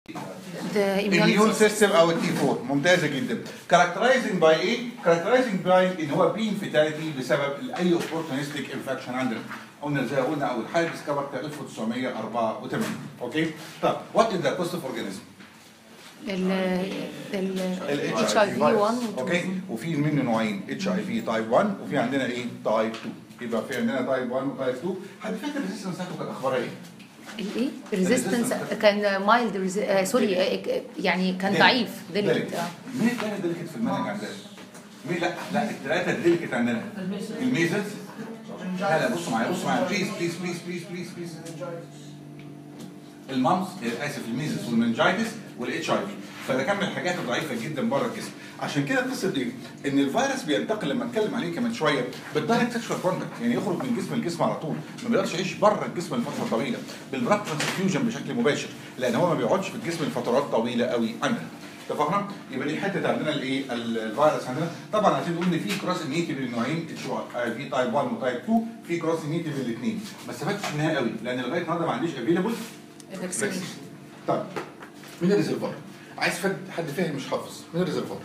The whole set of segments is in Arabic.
الاميون سيستم او التي 4 ممتازه جدا. كاركترايزنج باي ايه؟ كاركترايزنج باي ان هو بري انفيتاليتي بسبب اي اوبورتونستيك انفكشن عندنا. قلنا زي ما قلنا اول حاجه ديسكفر 1984. اوكي؟ طب وات از ذا كوست اوف اورجانيزم؟ اتش اي في 1 اوكي، وفي منه نوعين، اتش اي في تايب 1 وفي عندنا ايه؟ تايب 2. يبقى في عندنا تايب 1 وتايب 2. حد فاكر الريزيستنس بتاعته كانت اخبارها ايه؟ الايه؟ ريزيستنس كان مايلد سوري يعني كان ضعيف ديليكت. مين كان ديليكت في المنهج عندنا؟ مين؟ لا الثلاثه ديليكت عندنا الميزلز. لا بصوا معايا بليز بليز بليز بليز بليز بليز. المامس اسف الميزلز والمنجايتس والاتش اي في. فده كان من الحاجات الضعيفه جدا بره الجسم. عشان كده قصه ايه؟ ان الفيروس بينتقل لما اتكلم عليه كمان شويه بالدايركت سكشوال كونتاكت، يعني يخرج من جسم الجسم على طول، ما بيقدرش يعيش بره الجسم لفتره طويله، بالبلاد ترانسفيوجن بشكل مباشر، لان هو ما بيقعدش في الجسم لفترات طويله قوي عندنا. اتفقنا؟ يبقى دي حته عندنا الايه؟ الفيروس عندنا، طبعا عايزين نقول ان في كروس نيتيف للنوعين اتش في تايب 1 وتايب 2، في كروس نيتيف للاثنين، ما استفدتش منها قوي لان لغايه النهارده ما عنديش افيلابل فاكسينيشن. طيب مين الريزرفوار؟ عايز حد فاهم مش حافظ، مين الريزرفوار؟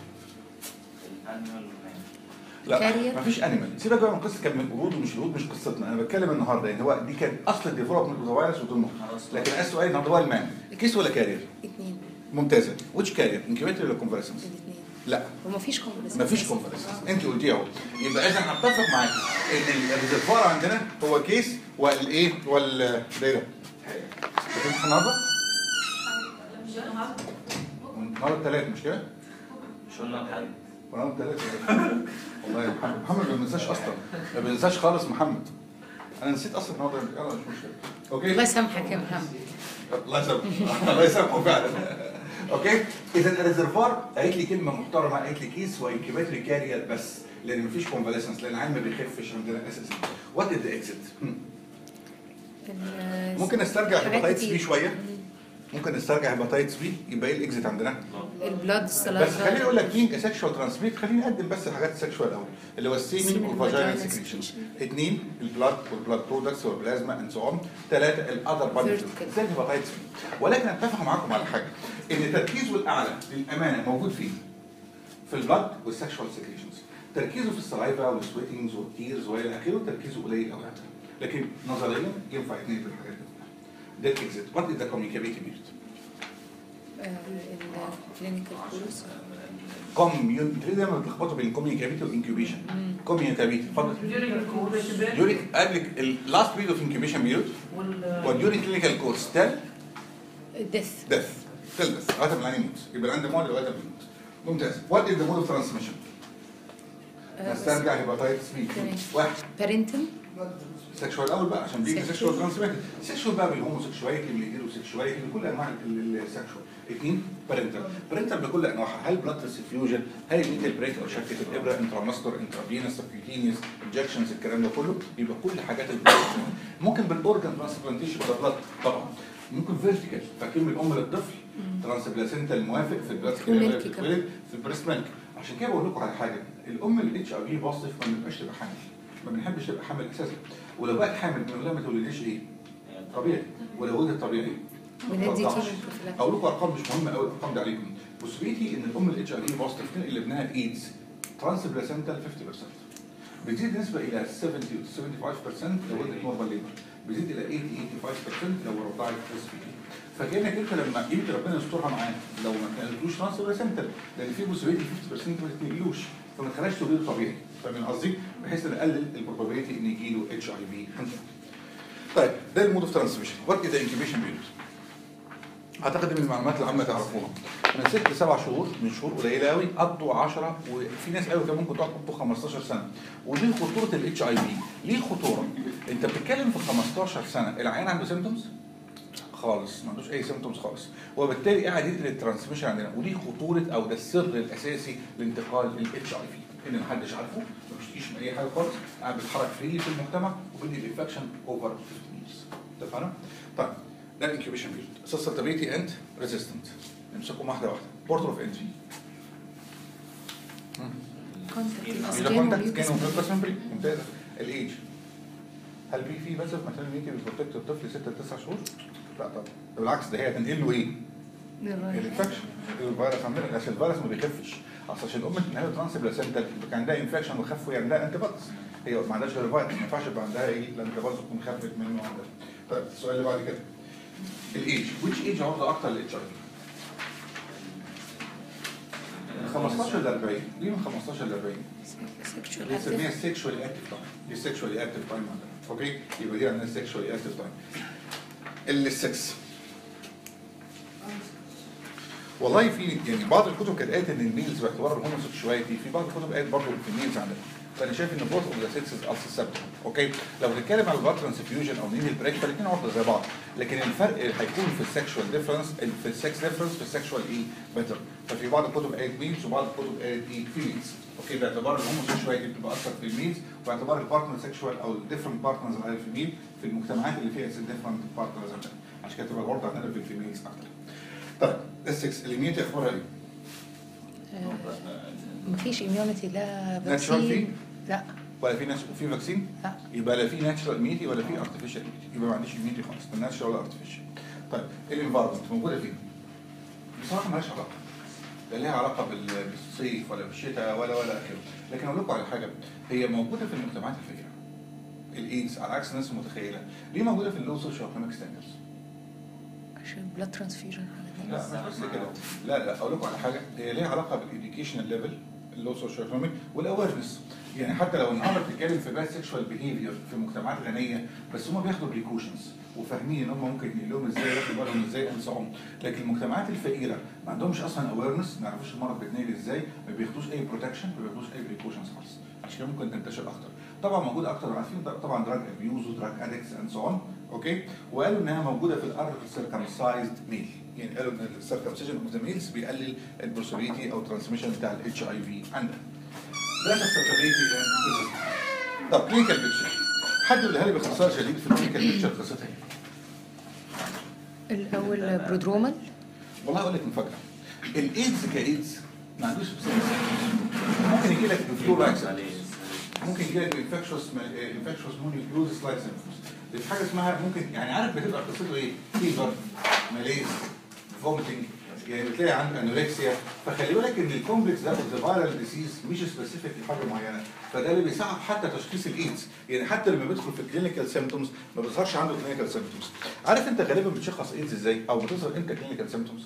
لا مفيش انيمال، سيبك بقى من قصه كان من القرود ومش القرود، مش قصتنا، انا بتكلم النهارده يعني هو دي كان اصل الديفلوبمنت اوف ذا فيروس وضمنه، لكن السؤال النهارده هو المان كيس ولا كارير؟ اثنين. ممتازه. ويتش كارير؟ انكيوبيتور ولا كونفاليسنس؟ الاثنين. لا ومفيش كونفاليسنس. مفيش كونفاليسنس، انت قلتيه اهو. يبقى اذا هتفق معاك ان الريزرفوار عندنا هو كيس والايه والدايره. فهمت النهارده؟ النهارده الثلاث مش كده؟ مش قلنا بحاجه ونام ثلاثة. والله يا محمد ما بننساش اصلا، ما بننساش خالص محمد. انا نسيت اصلا النهارده، يلا مش مشكله. اوكي؟ الله يسامحك يا محمد. الله يسامحه الله يسامحه فعلا. اوكي؟ اذا الريزرفوار قالت لي كلمه محترمه، قالت لي كيس وانكيباتوري كارير بس، لان مفيش كونفاليسنس، لان العيان ما بيخفش عندنا اساسا. وات از ذا اكزيت؟ ممكن نسترجع هيباتايتس بي شويه؟ ممكن نسترجع هيباتايتس بي، يبقى ايه الاكزيت عندنا؟ البلاد بس خليني اقول لك مين سكشوال ترانسميت، خليني اقدم بس الحاجات السكشوال الاول اللي هو السيمين والفاجينال سكريشن. اثنين البلاد والبلاد برودكتس والبلازما اند سو اون. ثلاثه الاذر بادي زي الهيباتايتس بي. ولكن اتفق معاكم على حاجه، ان تركيزه الاعلى للامانه موجود فين؟ في البلاد والسكشوال سكريشنز. تركيزه في السلايفا والسويتنجز والتيرز والى اخره تركيزه قليل قوي، لكن نظريا ينفع يتنقل في الحاجات دي. ده الاكزيت. وات از ذا كوميونيكابيلتي بيريود؟ الكلينيكال كورس. كوميونيكابيلتي دايما بتلخبطوا بين كوميونيكابيلتي وانكيوبيشن. كوميونيكابيلتي اتفضل. ديورينج قبل اللاست بيريود اوف انكيوبيشن بيريود وديورينج كلينيكال كورس تل ديث تل ديث لغايه ما العيان يموت، يبقى العند مول لغايه ما يموت. ممتاز. وات از ذا مود اوف ترانسميشن؟ نسترجع هيباتايتس بي. واحد بارنتال سكشوال الاول بقى عشان بيجي سكشوال ترانسميتد. سكشوال بقى بالهوموسكشواليتي بالهيتيروسكشواليتي بكل انواع السكشوال. اثنين بارنتال بكل انواعها، هل بلاد ترانسفيوجن، هل النيدل بريك او شكه الابره، انتراماستر انترافينس سبكيوتينيوس انجكشنز، الكلام ده كله يبقى كل حاجات ممكن بالاورجن ترانسبلانتيشن بالبلاد طبعا، ممكن فيرتيكال فاكرين من الام للطفل ترانسبلاسنتال موافق في البلاد في البريست ميلك. عشان كده بقول لكم على حاجه، الام الاتش اي في بوزيتيف ما بنبقاش تبقى حامل، ما بنحبش تبقى حامل اساسا، ولو بقت حامل بنقول لها ما تولديش ايه؟ طبيعي، ولو ولدت طبيعي بندي اقول لكم ارقام مش مهمه قوي الارقام دي عليكم. بوسبيتي ان الام الاتش اي في بوزيتيف تنقل لابنها الايدز ترانسبلاسنتال 50%، بتزيد نسبه الى 70 to 75% لو ولدت نورمال ليبر، بتزيد الى 80 85% لو رضعت اس بي تي. فكانك انت لما يمكن ربنا يسترها معاك لو ما تنقلتوش ترانسبلاسنتال، لان في بوسبيتي 50% ما تتنقلوش، فما تخليهاش تولد طبيعي، فاهمين قصدي؟ بحيث نقلل البروبابيلتي ان يجي له اتش اي في. طيب ده المود اوف ترانسميشن. وات از ذا انكيوبيشن بيريود؟ اعتقد من المعلومات العامه تعرفوها، من 6 ل 7 شهور، من شهور قليله قوي قضوا 10 وفي ناس قالوا كمان ممكن تقعد تقضوا 15 سنه. ودي خطوره الاتش اي في. ليه خطوره؟ انت بتتكلم في 15 سنه العيان عنده سيمتومز؟ خالص، ما عندوش اي سيمتومز خالص، وبالتالي قاعد ينقل الترانسميشن عندنا، ودي خطوره او ده السر الاساسي لانتقال الاتش اي في، ان محدش عارفه، ما بيشتكيش من اي حاجه خالص، قاعد بيتحرك فريلي في المجتمع وبيدي الانفكشن اوفر 15 years. اتفقنا؟ طيب ده الانكيوبيشن بيريود. سسبتابيلتي اند ريزيستنت. نمسكهم واحده واحده. بورتر اوف انتري. كونتاكت كانوا في ممتازه. الايج، هل في بس في ماتيرنتي بتبروتكت الطفل 6 ل 9 شهور؟ لا طبعا، بالعكس ده هي هتنقل له ايه؟ الانفكشن الفيروس عندنا عشان الفيروس ما بيخفش، اصل عشان الام تنهي ترانس بلاسنتا كان عندها انفكشن وخف ويعمل لها انتي بوديز، هي ما عندهاش غير الفيروس، ما ينفعش يبقى عندها ايه الانتي بوديز تكون خفت منه عندها. طيب السؤال اللي بعد كده الايج، which ايج عرضه اكتر للاتش اي في؟ من 15 ل 40. ليه من 15 ل 40؟ بنسميها السكشوالي اكتف تايم، دي السكشوالي اكتف تايم عندنا، اوكي؟ يبقى دي عندنا السكشوالي اكتف تايم. السكس والله في يعني بعض الكتب كانت قالت ان الميلز باعتبار الهوموسيكشواليتي، في بعض الكتب قالت برضه في الميلز عندنا، فانا شايف ان بوث اوف ذا سكسز ار سسبتبل، اوكي؟ لو بنتكلم على البلاد ترانسفيوجن او نيل بريك فالاثنين عرضه زي بعض، لكن الفرق هيكون في السكشوال ديفرنس، في السكس ديفرنس في السكشوال ايه باترن، ففي بعض الكتب قالت ميلز وبعض الكتب قالت ايه فيميلز، اوكي؟ باعتبار الهوموسيكشواليتي بتبقى اكثر في الميلز، وباعتبار البارتنر سكشوال او الديفرنت بارتنرز على الفيميل في المجتمعات اللي فيها ديفرنت بارتنرز عندنا، عشان كده تبقى العرضه عندنا في الفيميلز اكتر. طيب السكس الاميونيتي اخبارها ايه؟ مفيش اميونيتي، لا ناتشورال في؟ فاكسين لا ولا في فاكسين؟ لا. يبقى لا في ناتشورال اميونيتي ولا في ارتفيشال اميونيتي، يبقى ما عنديش اميونيتي خالص، لا ناتشورال ولا ارتفيشال. طيب الانفايرمنت موجوده فين؟ بصراحه مالهاش علاقه، لا ليها علاقه بالصيف ولا بالشتاء ولا اخره، لكن اقول لكم على حاجه، هي موجوده في المجتمعات الفقيره. الايدز على عكس الناس المتخيله، ليه موجوده في اللو سوشيال ايكونوميك ستاندرز؟ عشان بلاد ترانسفيوجن لا مش بس كده، لا اقول لكم على حاجه، هي ليها علاقه بالاديوكيشنال ليفل اللو سوشيال ايكونوميك والاويرنس، يعني حتى لو النهارده بتتكلم في باد سيكشوال بيهيفير في مجتمعات غنيه، بس هم بياخدوا بريكوشنز وفاهمين ان هم ممكن يقلهم ازاي وياخدوا بالهم ازاي وينصحهم، لكن المجتمعات الفقيره ما عندهمش اصلا اويرنس، ما يعرفوش المرض بيتنقل ازاي، ما بياخدوش اي بروتكشن، ما بياخدوش اي بريكوشنز خالص، عشان كده ممكن تنتشر اكتر. طبعا موجود اكتر، عارفين طبعا دراج ابيوز ودراج ادكتس اند سو اون، اوكي؟ وقالوا انها موجوده في الارض سيركمسايزد ميل، يعني قالوا ان السيركمسيجن اوف ذا ميلز بيقلل البروسيبيليتي او ترانسميشن بتاع الاتش اي في عندنا. ده السيركمسيجن. طب كلينيكال بيكتشر، حد يقولها لي باختصار شديد في الكلينيكال بيكتشر قصتها ايه؟ الاول برودرومال. والله اقول لك مفاجاه، الايدز كايدز ما عندوش ممكن يجي لك فلو ممكن يجي لك انفكشوس مونيكلوز سلايد سيمبتومز، دي حاجه اسمها ممكن يعني عارف بتبقى قصته ايه؟ فيفر، ماليز، فوميتنج، يعني بتلاقي عنده انوركسيا، فخلي بالك ان الكومبلكس ده اوف ذا فايرال ديسيز مش سبيسيفيك لحاجه معينه، فده اللي بيساعد حتى تشخيص الايدز، يعني حتى لما بيدخل في الكلينيكال سيمبتومز ما بيظهرش عنده كلينيكال سيمبتومز. عارف انت غالبا بتشخص ايدز ازاي؟ او بتظهر امتى كلينيكال سيمبتومز؟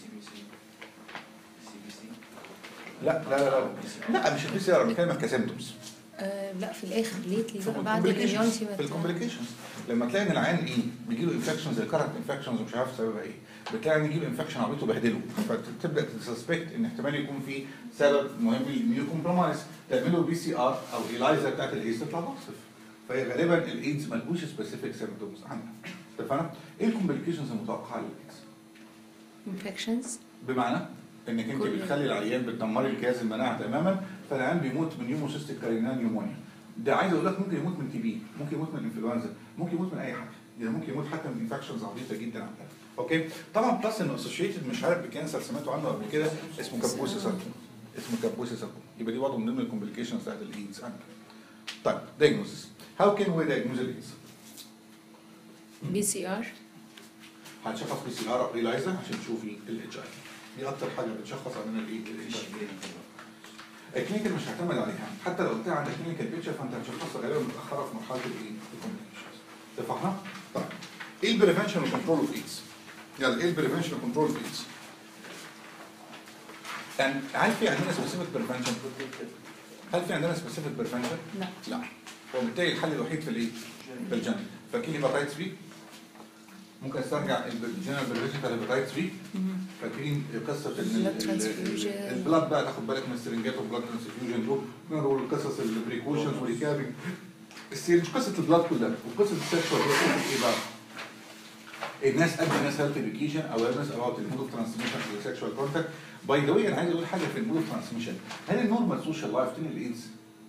لا مش البي سي ار، انا بتكلم كسيمبتومز. لا في الاخر ليتلي بقى بعد الاميونتي في الكومبليكيشنز لما تلاقي ان العيان ايه بيجي له انفكشنز الكارنت انفكشنز ومش عارف سببها ايه، بتلاقي ان يجي له انفكشن عبيط وبهدله، فتبدا تسسبكت ان احتمال يكون في سبب مهم للميو كومبرومايز، تعمل له بي سي ار او ايلايزا بتاعت الايدز تطلع بوزيتيف، فهي غالبا الايدز مالهوش سبيسيفيك سيمبتومز عندنا. اتفقنا؟ ايه الكومبليكيشنز المتوقعه للايدز؟ انفكشنز، بمعنى انك انت بتخلي العيان بتدمري الجهاز المناعي تماما، فالعيان بيموت من نيوموسيستيك كارينال نيومونيا. ده عايز اقول لك ممكن يموت من تي بي، ممكن يموت من انفلونزا، ممكن يموت من اي حاجه، يعني ممكن يموت حتى من انفكشنز عبيطه جدا عندنا. اوكي؟ طبعا بلس انه اسوشيتد مش عارف بكانسر سمعتوا عنه قبل كده اسمه كابوسي ساركوما، يبقى دي برضه من ضمن الكومبليكيشنز بتاعت الايدز عندنا. طيب دايجنوستس، هاو كان وي دايجنوز الايدز؟ بي سي ار، هتشخص بي سي ار او ايلايزا عشان تشوفي الاتش اي، دي اكتر حاجه بتشخص عندنا الاتش اي. الكلينيكال مش هعتمد عليها، حتى لو قلت عندك كلينيكال بيكتشر فانت هتشخصها غالبا متاخره في مرحله الايه؟ الكومبليكيشنز. اتفقنا؟ طيب ايه البريفنشن وكنترول اوف ايدز؟ يلا ايه البريفنشن وكنترول اوف ايدز؟ هل في عندنا سبيسيفيك بريفنشن؟ هل في عندنا سبيسيفيك بريفنشن؟ لا. وبالتالي الحل الوحيد في الايه؟ في الجنرال. فاكرين هيباتايتس بي؟ ممكن استرجع الجنرال بريفنشن بتاع الهيباتايتس بي؟ فاكرين قصه البلاد بقى، تاخد بالك من السرنجات والبلاد ترانسفيوجن دول، وقصص البريكوشنز والريكابنج السيرج، قصه البلاد كلها، وقصه السكشوال ايه بقى؟ الناس قد الناس هيلث اديوكيشن اويرنس اباوت المود اوف ترانسميشن والسكشوال كونتاكت. باي ذا واي انا عايز اقول حاجه في المود اوف ترانسميشن، هل النورمال سوشيال لايف تنقل الايدز؟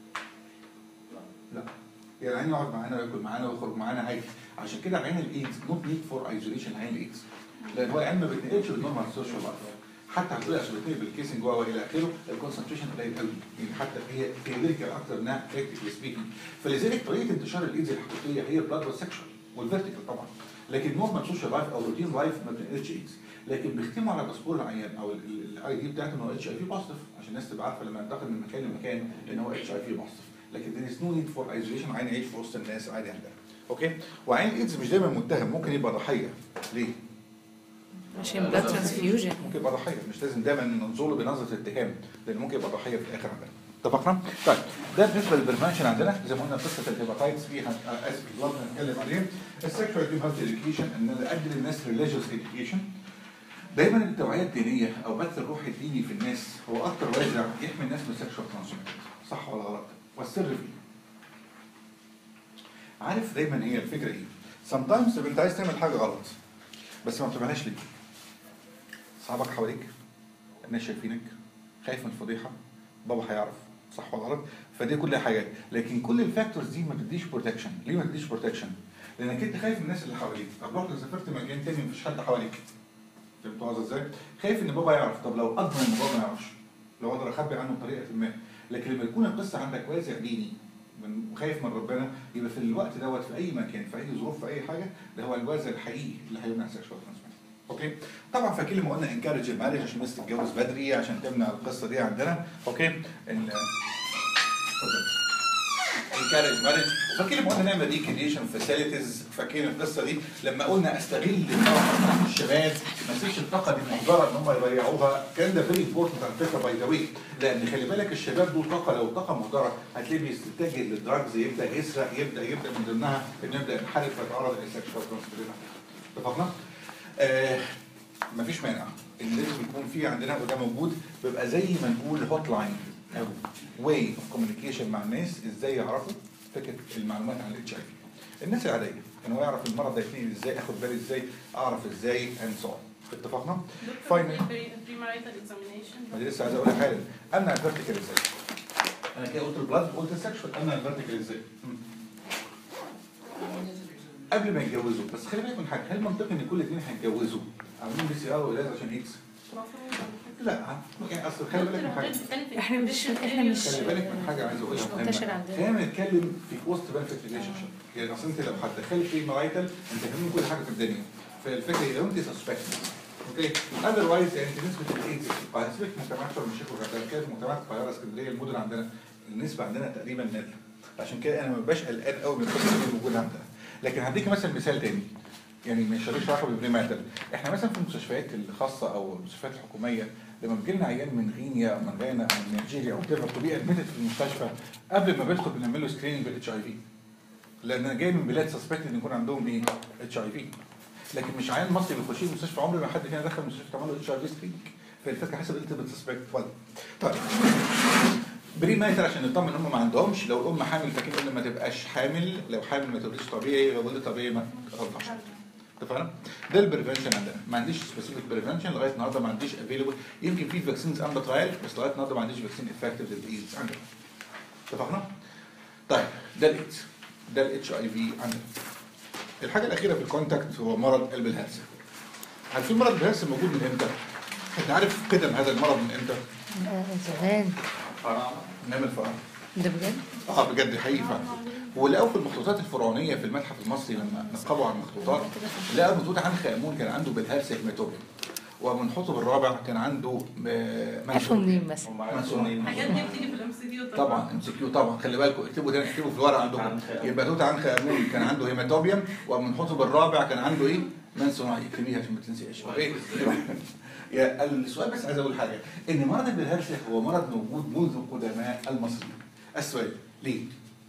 لا. يعني العين يقعد معانا وياكل معانا ويخرج معانا عادي، عشان كده عين الايدز نوت نيد فور ايزوليشن عين الايدز، لان هو العين ما بيتنقلش بالنورمال سوشيال لايف، حتى هتقولي عشان بتنقل بالكيسنج والى اخره، الكونسنتريشن قليل قوي، يعني حتى هي ثيوريتيكال اكتر منها براكتيكال سبيكينج، فلذلك طريقه انتشار الايدز الحقيقيه هي بلاد والسكشوال والفيرتيكال طبعا، لكن نورمال سوشيال لايف او روتين لايف ما بتنقلش ايدز، لكن بيختموا على باسبور العيان او الاي دي بتاعته ان هو اتش اي في بوزيتيف، عشان الناس تبقى عارفه لما ينتقل من مكان لمكان ان هو اتش اي في بوزيتيف. لكن there is no need for isolation، عين يعيش في وسط الناس عادي عندنا. اوكي؟ وعين الايدز مش دايما متهم، ممكن يبقى ضحيه. ليه؟ عشان بلاد ترانسفيوجن ممكن يبقى ضحيه، مش لازم دايما ننظر له بنظره اتهام، لان ممكن يبقى ضحيه في الاخر عندنا. اتفقنا؟ طيب ده بالنسبه للبريفنشن عندنا، زي ما قلنا قصه الهيباتايتس فيها اسف البلاد هنتكلم عليه. السكشوال هيلث اديوكيشن ان انا ادي للناس ريليجيوس اديوكيشن. دايما التوعيه الدينيه او بث الروح الديني في الناس هو اكثر وازع يحمي الناس من السكشوال ترانسميشن، صح ولا غلط؟ والسر فيه. عارف دايما هي الفكره ايه؟ sometimes انت عايز تعمل حاجه غلط بس ما بتعملهاش ليه؟ اصحابك حواليك، الناس شايفينك، خايف من الفضيحه، بابا هيعرف، صح ولا غلط؟ فدي كل حاجات، لكن كل الفاكتورز دي ما تديش بروتكشن. ليه ما تديش بروتكشن؟ لانك انت خايف من الناس اللي حواليك. طب رحت سافرت مكان تاني مفيش حد حواليك، فهمت قصدي ازاي؟ خايف ان بابا يعرف. طب لو اضمن ان بابا ما يعرفش، لو اقدر اخبي عنه بطريقه ما. لكن لما يكون القصه عندك وازع ديني وخايف من ربنا، يبقى في الوقت دوت في اي مكان في اي ظروف في اي حاجه ده هو الوازع الحقيقي اللي هيمنع سكشوال ترانسميشن. اوكي؟ طبعا فاكر لما قلنا انكارج المارج عشان الناس تتجوز بدري عشان تمنع القصه دي عندنا. اوكي؟ انكارج مارج. وفاكر لما قلنا نعمل ريكريشن فاسيلتيز، فاكرين القصه دي لما قلنا استغل الطاقه الشباب ما اسيبش الطاقه دي مهدره ان هم يضيعوها. الكلام ده فيري امبورتنت على فكره باي ذا واي، لان خلي بالك الشباب دول طاقه، لو طاقه مهدره هتلاقيه بيتجه للدراجز، يبدا يسرق، يبدا من ضمنها انه يبدا ينحرف ويتعرض للسكشوال ترانسميشن. اتفقنا؟ مفيش مانع ان لازم يكون في عندنا وده موجود، بيبقى زي ما نقول هوت لاين او واي اوف كوميونيكيشن مع الناس، ازاي يعرفوا فكره المعلومات عن الاتش اي في. الناس العاديه انه يعرف المرض ده يتنقل ازاي، اخد بالي ازاي، اعرف ازاي اند سو. اتفقنا؟ فاينل ما دي لسه عايز اقول حاجه، امنع الفيرتيكال ازاي؟ انا كده قلت البلاد قلت السكشوال، امنع الفيرتيكال ازاي؟ قبل ما يتجوزوا. بس خلي بالك من حاجه، هل منطقي ان كل اثنين هيتجوزوا عاملين بي سي ار وإلاز عشان اكس؟ لا يعني اصل خلي بالك من حاجه، احنا مش خلي بالك من حاجه عايز اقولها مهمه. خلينا نتكلم في بوست بنفيت ريليشن شيب. يعني اصل انت لو هتدخلي في مرايتل انت فاهمين كل حاجه في الدنيا، فالفكره لو انت سسبكت اوكي اذروايز يعني نسبه الايدز هتسيبك في مجتمعات شرم الشيخ وكده، في مجتمعات القاهره اسكندريه المدن عندنا النسبه عندنا تقريبا نل. عشان كده انا ما ببقاش قلقان قوي من القصه اللي موجوده عندنا. لكن هديك مثلا مثال تاني يعني مش علاقه بالبريماتر. احنا مثلا في المستشفيات الخاصه او المستشفيات الحكوميه لما بيجي لنا عيان من غينيا او من غانا او من نيجيريا او كده تبقى ادمتد في المستشفى، قبل ما بيدخل بنعمل له سكريننج بالاتش اي في، لان انا جاي من بلاد سسبكت ان يكون عندهم ايه؟ اتش اي في. لكن مش عيان مصري بيخش المستشفى، عمري ما حد فينا دخل المستشفى عمل له اتش اي في سكريننج. فالفكره حسب انت بتسبكت ولا. طيب بريماتر عشان نطمن ان هم ما عندهمش. لو الام حامل فاكرين قلنا ما تبقاش حامل، لو حامل ما تولدش طبيعي، لو ولد طبيعي ما ترضعش. اتفقنا؟ ده البريفنشن عندنا، ما عنديش سبيسيفيك بريفنشن لغايه النهارده، ما عنديش افيلبل، يمكن في فاكسينز اندر ترايل بس لغايه النهارده ما عنديش فاكسين افكتيف للايدز عندنا. اتفقنا؟ طيب ده الايدز، ده الاتش اي في عندنا. الحاجه الاخيره في الكونتاكت هو مرض قلب الهلسه. عارفين مرض الهلسه موجود من امتى؟ انت عارف قدم هذا المرض من امتى؟ زمان. نعمل فرع. ده بجد؟ بجد حقيقي فعلا. ولقوا في المخطوطات الفرعونيه في المتحف المصري لما نقبوا على المخطوطات لقوا مخطوط عنخ امون كان عنده بالهلسه هيماتوبيا، ومنحوتب الرابع كان عنده عارفه منين مثلا؟ الحاجات دي بتيجي في الام سي كيو طبعا ام سي كيو طبعا، خلي بالكم اكتبوا ده، اكتبوا في الورق عندكم. يبقى توت عنخ امون كان عنده هيماتوبيوم، ومنحوتب الرابع كان عنده ايه؟ من صناعي. اكتبيها عشان ما تنسيش. اوكي يا السؤال بس عايز اقول حاجه، ان مرض البلهارسيا هو مرض موجود منذ قدماء المصريين. السؤال ليه؟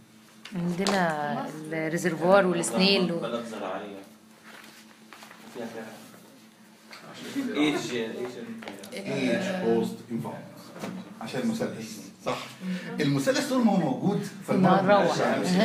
عندنا الريزرفوار والسنيل بلد زراعيه فيها ايج بوست انفانت عشان المثلث صح؟ المثلث طول ما هو موجود فالمرض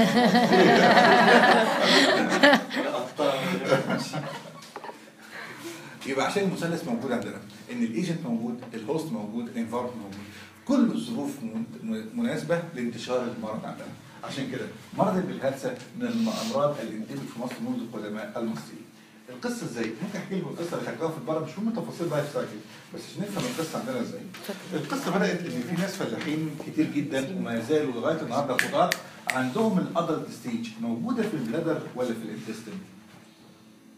يبقى عشان المثلث موجود عندنا، ان الايجنت موجود، الهوست موجود، الانفايرمنت موجود، كل الظروف مناسبه لانتشار المرض عندنا. عشان كده مرض البلهارسيا من الامراض اللي انتشرت في مصر منذ قدماء المصريين. القصه ازاي؟ ممكن احكي لكم القصه اللي خدتوها في البره، مش مهم تفاصيل لايف سايكل، بس عشان نفهم القصه عندنا ازاي. القصه بدات ان في ناس فلاحين كتير جدا وما زالوا لغايه النهارده خضار عندهم الادلت ستيج موجوده في البلادر ولا في الانتستين؟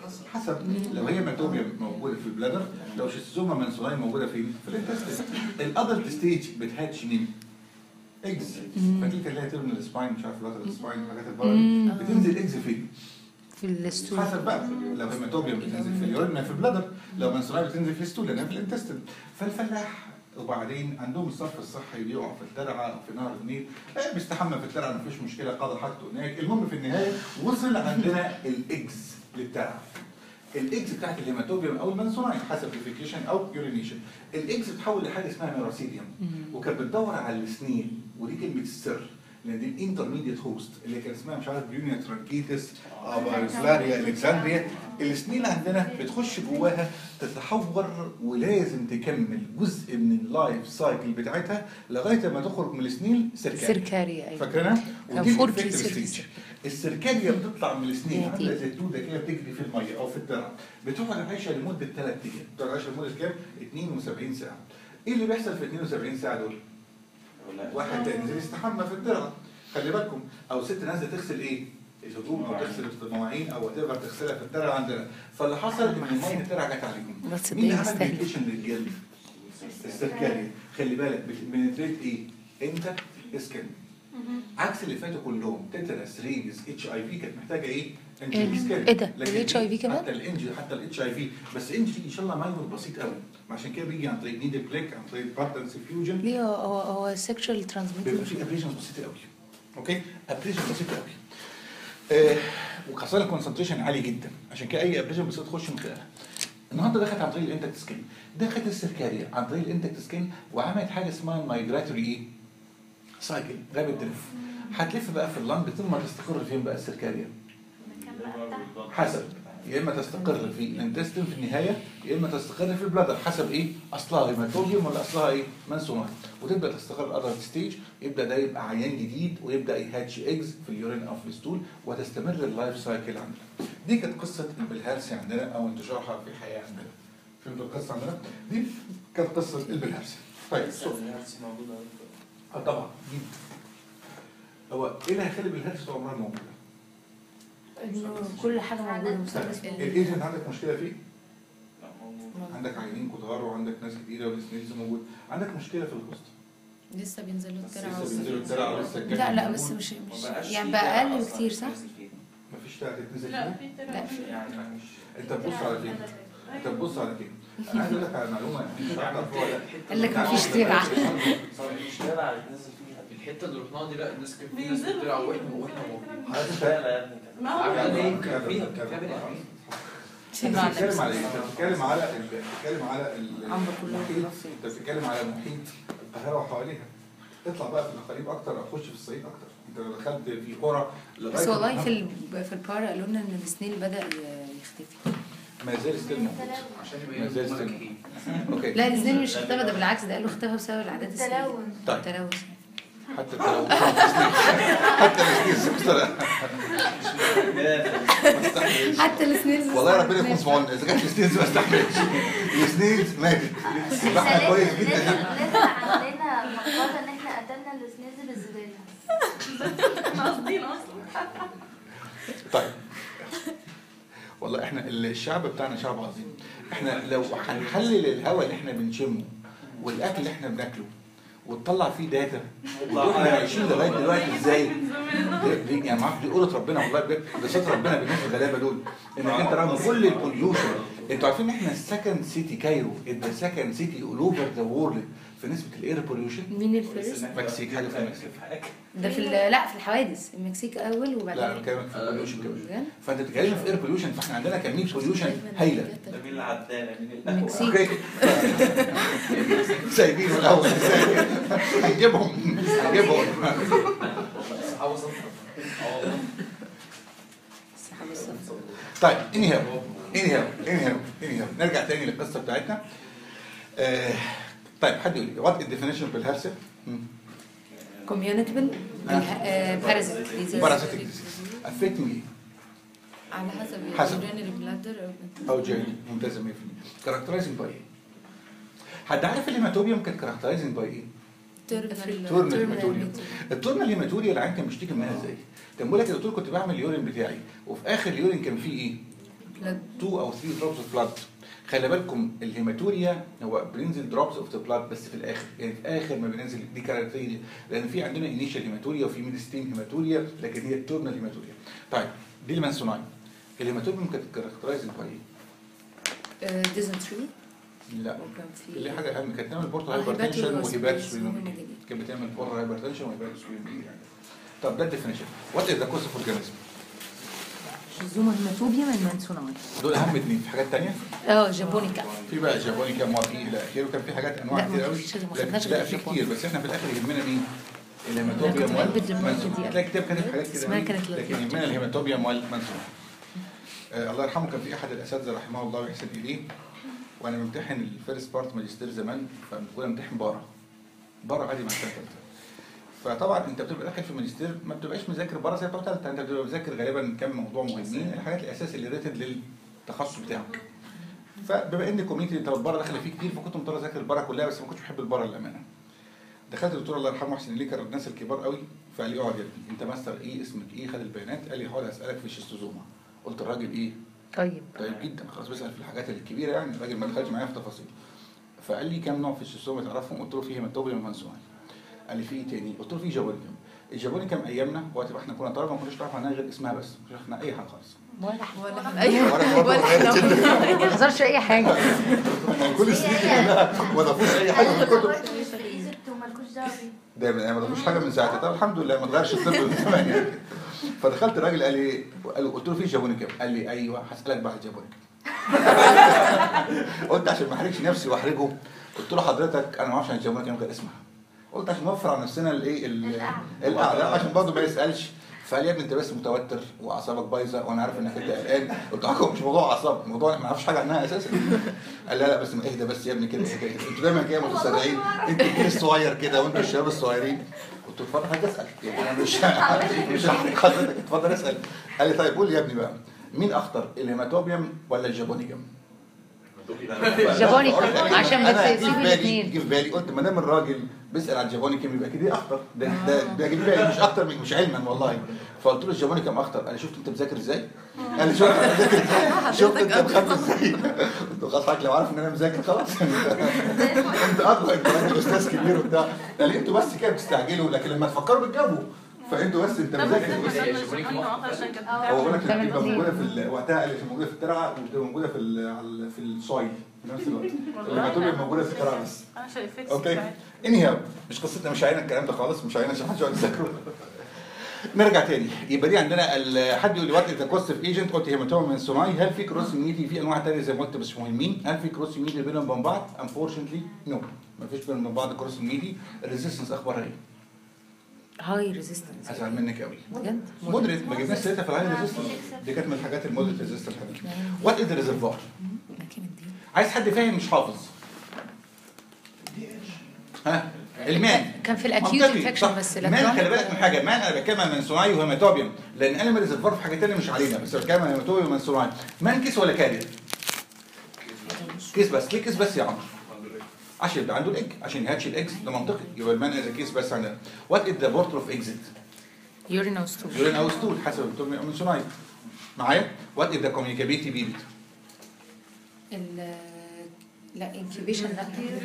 حسب لو هي هيماتوبيا موجوده في البلادر، لو شيستوزوما منسوناي موجوده في الانتستين. الادلت ستيج بتهاتش نيم اكس، فاكر اللي هي ترمينال سباين مش عارف لاترال سباين الحاجات البره بتنزل اكس فين؟ في الستول. حسب بقى لو هيماتوبيا بتنزل في اليورين في البلادر، لو منسوناي بتنزل في الستول لانها في الانتستين. فالفلاح وبعدين عندهم الصرف الصحي بيقع في الترعه او في نهر النيل، بيستحمى في الترعه مفيش مشكله، قضى حاجته هناك. المهم في النهايه وصل عندنا الاكس للترعه. الاكس بتاعت الهيماتوبيوم او المنسوناي حسب ديفيكيشن او يورينيشن، الاكس بتحول لحاجه اسمها ميراسيديوم، وكانت بتدور على السنيل، ودي كلمه السر لان دي الانترميديت هوست اللي كان اسمها مش عارف بيونيا ترانكيتس او بايوسلاريا الكسندريا. السنيل عندنا بتخش جواها تتحور ولازم تكمل جزء من اللايف سايكل بتاعتها لغايه ما تخرج من السنيل سيركاريا. ايوه فاكرينها؟ ودي فور الافكتيف السيركاريا بتطلع من السنين عامله زي الدوده كده بتجري في الميه او في الترعه، بتقعد عايشه لمده 3 ايام، بتقعد عايشه لمده كام؟ 72 ساعه. ايه اللي بيحصل في 72 ساعه دول؟ واحد ينزل يستحمى في الترعه، خلي بالكم، او ست نازله تغسل ايه؟ الهدوم او تغسل المواعين او وات تغسلها في الترعه عندنا، فاللي حصل ان ميه الترعه جت عليكم. بس مين ده عمل يستاهل. فيكيشن للجلد؟ السيركاريا. خلي بالك بتبنتريت ايه؟ انت اسكن. عكس اللي فاتوا كلهم تيتانس ريبيز اتش اي في كانت محتاجه ايه؟ ايه ده؟ الاتش اي في كمان؟ حتى الاتش اي في، بس انجي ان شاء الله ماينور بسيط قوي، عشان كده بيجي عن طريق نيدل بليك، عن طريق بارتنس فيوجن. ليه هو سيكشوال ترانسميتد؟ بيبقى في ابريشن بسيطه قوي. اوكي؟ ابريشن بسيطه قوي. وخاصه الكونسنتريشن عالي جدا، عشان كده اي ابريشن بسيط تخش من خلالها. النهارده دخلت عن طريق الانتكت سكين، دخلت السيركاريا عن طريق الانتكت سكين وعملت حاجه اسمها مايجراتوري ايه؟ سايكل، غابه تلف. هتلف بقى في اللنج ثم تستقر فين بقى السيركاريا؟ حسب، يا اما تستقر في الانتستين في النهايه، يا اما تستقر في البلادر، حسب ايه؟ اصلها هيماتوبيوم ولا اصلها ايه؟ منسوناي، وتبدا تستقر الادلت ستيج، يبدا ده يبقى عيان جديد ويبدا يهاتش ايجز في اليورين او في الستول، وتستمر اللايف سايكل عندنا. دي كانت قصه البلهارسي عندنا او انتشارها في الحياه عندنا. فهمتوا القصه عندنا؟ دي كانت قصه البلهارسي. طيب الهرسي موجودة طبعا جدا. هو ايه اللي هيخلي البلهارسي طول عمرها موجوده؟ انه كل حاجه موجوده مسدس. الايجنت عندك مشكله فيه؟ لا موجود. عندك عيانين كتار وعندك ناس كتيره والسنيلز موجود، عندك مشكله في الوسط. لسه بينزلوا الترعه لسه بينزلوا الترعه ولسه لا بس مش يعني بقى اقل بكتير صح؟ مفيش ترعه تتنزل لا فيه؟ في ترعه يعني مش انت تبص على فين؟ انت تبص على فين؟ انا عايز اقول لك على معلومه انت تعرف ولا لا؟ قال لك مفيش ترعه. مش ترعه تنزل فيها. الحته اللي رحناها دي لا الناس كان في ناس بتلعب واحنا موجودين. حضرتك لا يا ابني ما هو عامل ايه؟ ده. كان فيها بني ادمين. انت بتتكلم على ايه؟ انت بتتكلم على عمرو كله المحيط، انت بتتكلم على محيط القاهره وحواليها. اطلع بقى في الاقاليم اكتر او خش في الصعيد اكتر. انت لو دخلت في قرى بس والله في البار قالوا لنا ان السنيل بدا يختفي. ما زال ستيل موجود. عشان ما يبقى زال ستيل مركبين. اوكي. لا السنيل مش اختفى، ده بالعكس ده قالوا اختفى بسبب العادات السيئه. طيب. التلوث. حتى التلوث حتى السنيل حتى السنيلز والله ربنا يكون في عوننا، اذا كانت السنيلز ما استحملتش السنيلز ماتت. البحر كويس جدا. لازم عندنا مقالة ان احنا قتلنا السنيلز بالزبالة. احنا قاصدين اصلا. طيب والله احنا الشعب بتاعنا شعب عظيم. احنا لو هنحلل الهواء اللي احنا بنشمه والاكل اللي احنا بناكله وتطلع فيه داتا واحنا عايشين لغايه دلوقتي ازاي؟ دي يعني معاك دي قدره ربنا والله بجد، ده ستر ربنا بالنسبه للغلابه دول، انك انت رغم كل البوليوشن. انتوا عارفين ان احنا السكند سيتي كايرو ذا سكند سيتي اول اوفر ذا وورلد في نسبه الاير بوليوشن. مين الفيرست؟ المكسيك، حاجه في المكسيك. ده في لا في الحوادث المكسيك اول وبعدين لا انا بكلمك في البوليوشن كمان. بجد؟ فانت بتتكلم في اير بوليوشن، فاحنا عندنا كميه بوليوشن هايله. ده مين العداله مين المكسيك. اوكي سايبين الاول هنجيبهم. الصحابه صفر. الصحابه الصفر. طيب انهاو نرجع تاني للقصه بتاعتنا. طيب حد يقول لي وات الديفينيشن بالهرسه؟ كوميونيتبل بارازيت بارازيتيك ديزيز افكتنج ايه؟ على حسب. حسب يورينري بلادر او جيري ممتازه 100%. كاركترايزنج باي ايه؟ حد عارف الهيماتوبيوم كانت كاركترايزنج باي ايه؟ تورنال هيماتوريا. التورنال هيماتوريا العين كان بيشتكي منها ازاي؟ كان بيقول لك يا دكتور كنت بعمل اليورين بتاعي وفي اخر اليورين كان فيه ايه؟ blood. 2 او 3 دروبس اوف بلاد. خلي بالكم الهيماتوريا هو بينزل دروبس اوف ذا بلاد بس في الاخر، يعني في اخر ما بينزل دي كاركتيريا، لان في عندنا انيشال هيماتوريا وفي ميد ستيم هيماتوريا، لكن هي التورنال هيماتوريا. طيب دي المانسوناي. الهيماتوريا ممكن تكاركترايز بايه؟ ديزنتري. لا وكان في اللي حاجه اهم كانت تعمل بورتال هايبرتنشن وهيباتوسبلينوميجالي، كانت بتعمل بورتال هايبرتنشن وهيباتوسبلينوميجالي. طب ده الديفينيشن. وات از ذا كوز اوف اورجانيزم؟ شيزوما هيماتوبيا من مانسوناي. دول اهم اثنين. في حاجات ثانيه؟ جابونيكا. في بقى جابونيكا ماركي الى اخره، وكان في حاجات انواع لا، ما كتير قوي. فيش، ما خدناش لا غير في الجابوني. كتير، بس احنا في الاخر يهمنا مين؟ الهيماتوبيا كنت بحب الجابوني دي. هتلاقي كتاب كانت حاجات كده اسمها قوي، كانت لكن لطيفة. يهمنا الهيماتوبيا مانسوناي. الله يرحمه كان في احد الاساتذه رحمه الله ويحسن اليه، وانا بمتحن الفيرست بارت ماجستير زمان، فكنت امتحن بره عادي مع الثالثه. فطبعا انت بتبقى داخل في الماجستير ما بتبقاش مذاكر بره زي بتوع ثالثه، انت بتبقى مذاكر غالبا كم موضوع مهمين، الحاجات الاساس اللي ريتد للتخصص بتاعك. فبما ان الكوميونتي انت بره داخل فيه كتير، فكنت مضطر اذاكر البره كلها، بس ما كنتش بحب البره للامانه. دخلت الدكتور الله يرحمه حسين ليه، كان الناس الكبار قوي، فقال لي اقعد يا ابني، انت ماستر ايه، اسمك ايه، خد البيانات، قال لي هقعد اسالك في الشيستوزوما. قلت الراجل ايه؟ طيب جدا، خلاص بسال في الحاجات الكبيره، يعني الراجل ما دخلش معايا في تفاصيل. فقال لي كام نوع في الشيستوزوما تعرفهم؟ قلت له في هيماتوبيا ومانسوناي. قال لي في ايه تاني؟ قلت له في جابونيكم. الجابونيكم ايامنا وقت ما احنا كنا طلبه ما كناش نعرف عنها غير اسمها بس، مش عارفين اي حاجه خالص. ولا ايوه ما حصلش اي حاجه. كل السنين دي كلها ما ضافوش اي حاجه في الكتب. في ايجيبت ومالكوش دعوه بيه. دايما يعني ما ضافوش حاجه من ساعتها. طب الحمد لله ما اتغيرش الطب من زمان يعني. فدخلت الراجل قال لي، قلت له في جابونيكم. قال لي ايوه هسالك بعد الجابونيكم. قلت عشان ما احرجش نفسي واحرجه، قلت له حضرتك انا ما اعرفش عن الجابونيكم غير اسمها. قلت عشان نوفر على نفسنا الايه القعده، عشان برضه ما يسالش. فقال لي يا ابني انت بس متوتر واعصابك بايظه وانا عارف انك انت قلقان. قلت له مش موضوع اعصاب، موضوع ما نعرفش حاجه عنها اساسا. قال لا بس ما اهدى بس يا ابني كده، انتوا دايما كده متسرعين، انتوا الجيل الصغير كده وانتوا الشباب الصغيرين. قلت له اتفضل حضرتك اسال، يعني انا مش هحرج حضرتك، اتفضل اسال. قال لي طيب قول لي يا ابني بقى مين اخطر، الهيماتوبيوم ولا الجابونيكم؟ جابونيكم عشان بس يسيب جه الاثنين. في بالي قلت ما دام الراجل بيسال على الجابونيكم يبقى كده اخطر، ده جه في بالي مش اكتر مش علما والله. فقلت له الجابونيكم اخطر. قال لي شفت انت مذاكر ازاي؟ قال لي شفت انا مذاكر ازاي؟ شفت انت مخبي ازاي؟ قلت له خلاص حضرتك لو عارف ان انا مذاكر خلاص انت ادرى، انت راجل استاذ كبير وبتاع. قال لي انتوا بس كده بتستعجلوا، لكن لما تفكروا بتجاوبوا، فانتوا بس انت مذاكر بس. هو بقول لك بتبقى موجوده في وقتها، قال لي موجوده في الترعه وبتبقى موجوده في السويل في نفس الوقت. الهيماتوبيا موجوده في الترعه بس. اوكي اني هاو مش قصتنا، مش عايزين الكلام ده خالص، مش عايزين عشان حد يقعد يذاكره. نرجع تاني، يبقى دي عندنا حد يقول لي وات ذا كوستيف ايجنت، قلت هيماتوما مانسوناي. هل في كروس ميتي؟ في انواع ثانيه زي ما قلت بس مهمين. هل في كروس ميتي بينهم وبين بعض؟ انفورشنتلي نو، ما فيش بينهم وبين بعض كروس ميتي. الريزيستنس اخبارها ايه؟ هاي ريزيستنس. هزعل منك قوي. بجد؟ مودريت، ما جبناش سيرتها في الهاي ريزيستنس، دي كانت من الحاجات المودريت ريزيستنس. وات از ريزرفوار؟ عايز حد فاهم مش حافظ. ها المان كان في الاكيوت انفكشن بس مان. خلي بالك من حاجه، مان انا بتكلم عن مانسوناي وهيماتوبيوم، لان انا ريزرفوار في حاجه ثانيه مش علينا، بس بتكلم عن هيماتوبيوم ومانسوناي. مان كيس ولا كارير؟ كيس بس. ليه كيس بس يا عمرو؟ عشان يبقى عنده الايج، عشان يهاتش الاكس، ده منطقي. يبقى المان از كيس بس عندنا. وات از ذا بورتر اوف اكزيت؟ يورين او ستول. يورين او ستول حسب المانسوناي. معايا؟ وات از ذا كوميونيكابيلتي بيريد؟ لا انكيوبيشن لا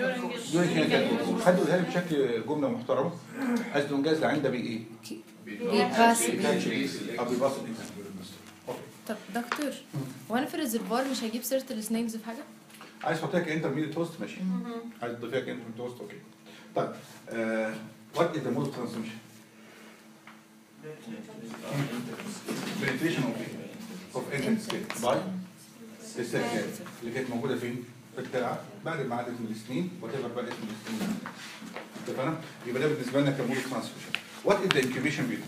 حد يقولها لي بشكل جمله محترمه. ازدونجاز اللي عندها بايه؟ بيباس او بيباص. طب دكتور، وانا في الريزرفوار مش هجيب سيره السنيكز في حاجه؟ عايز تحطيها كانترميديت هوست ماشي. عايز تضيفيها كانترميديت هوست اوكي. طيب وات از ذا مود اوف ترانسميشن؟ penetration of enzyme باي السكان اللي كانت موجوده فين؟ في الترعه بعد ما عدت من السنين وتبقى بقت من السنين. اتفقنا؟ يبقى ده بالنسبه لنا كمود اوف ترانسميشن. وات از ذا انكيوبيشن بيريد؟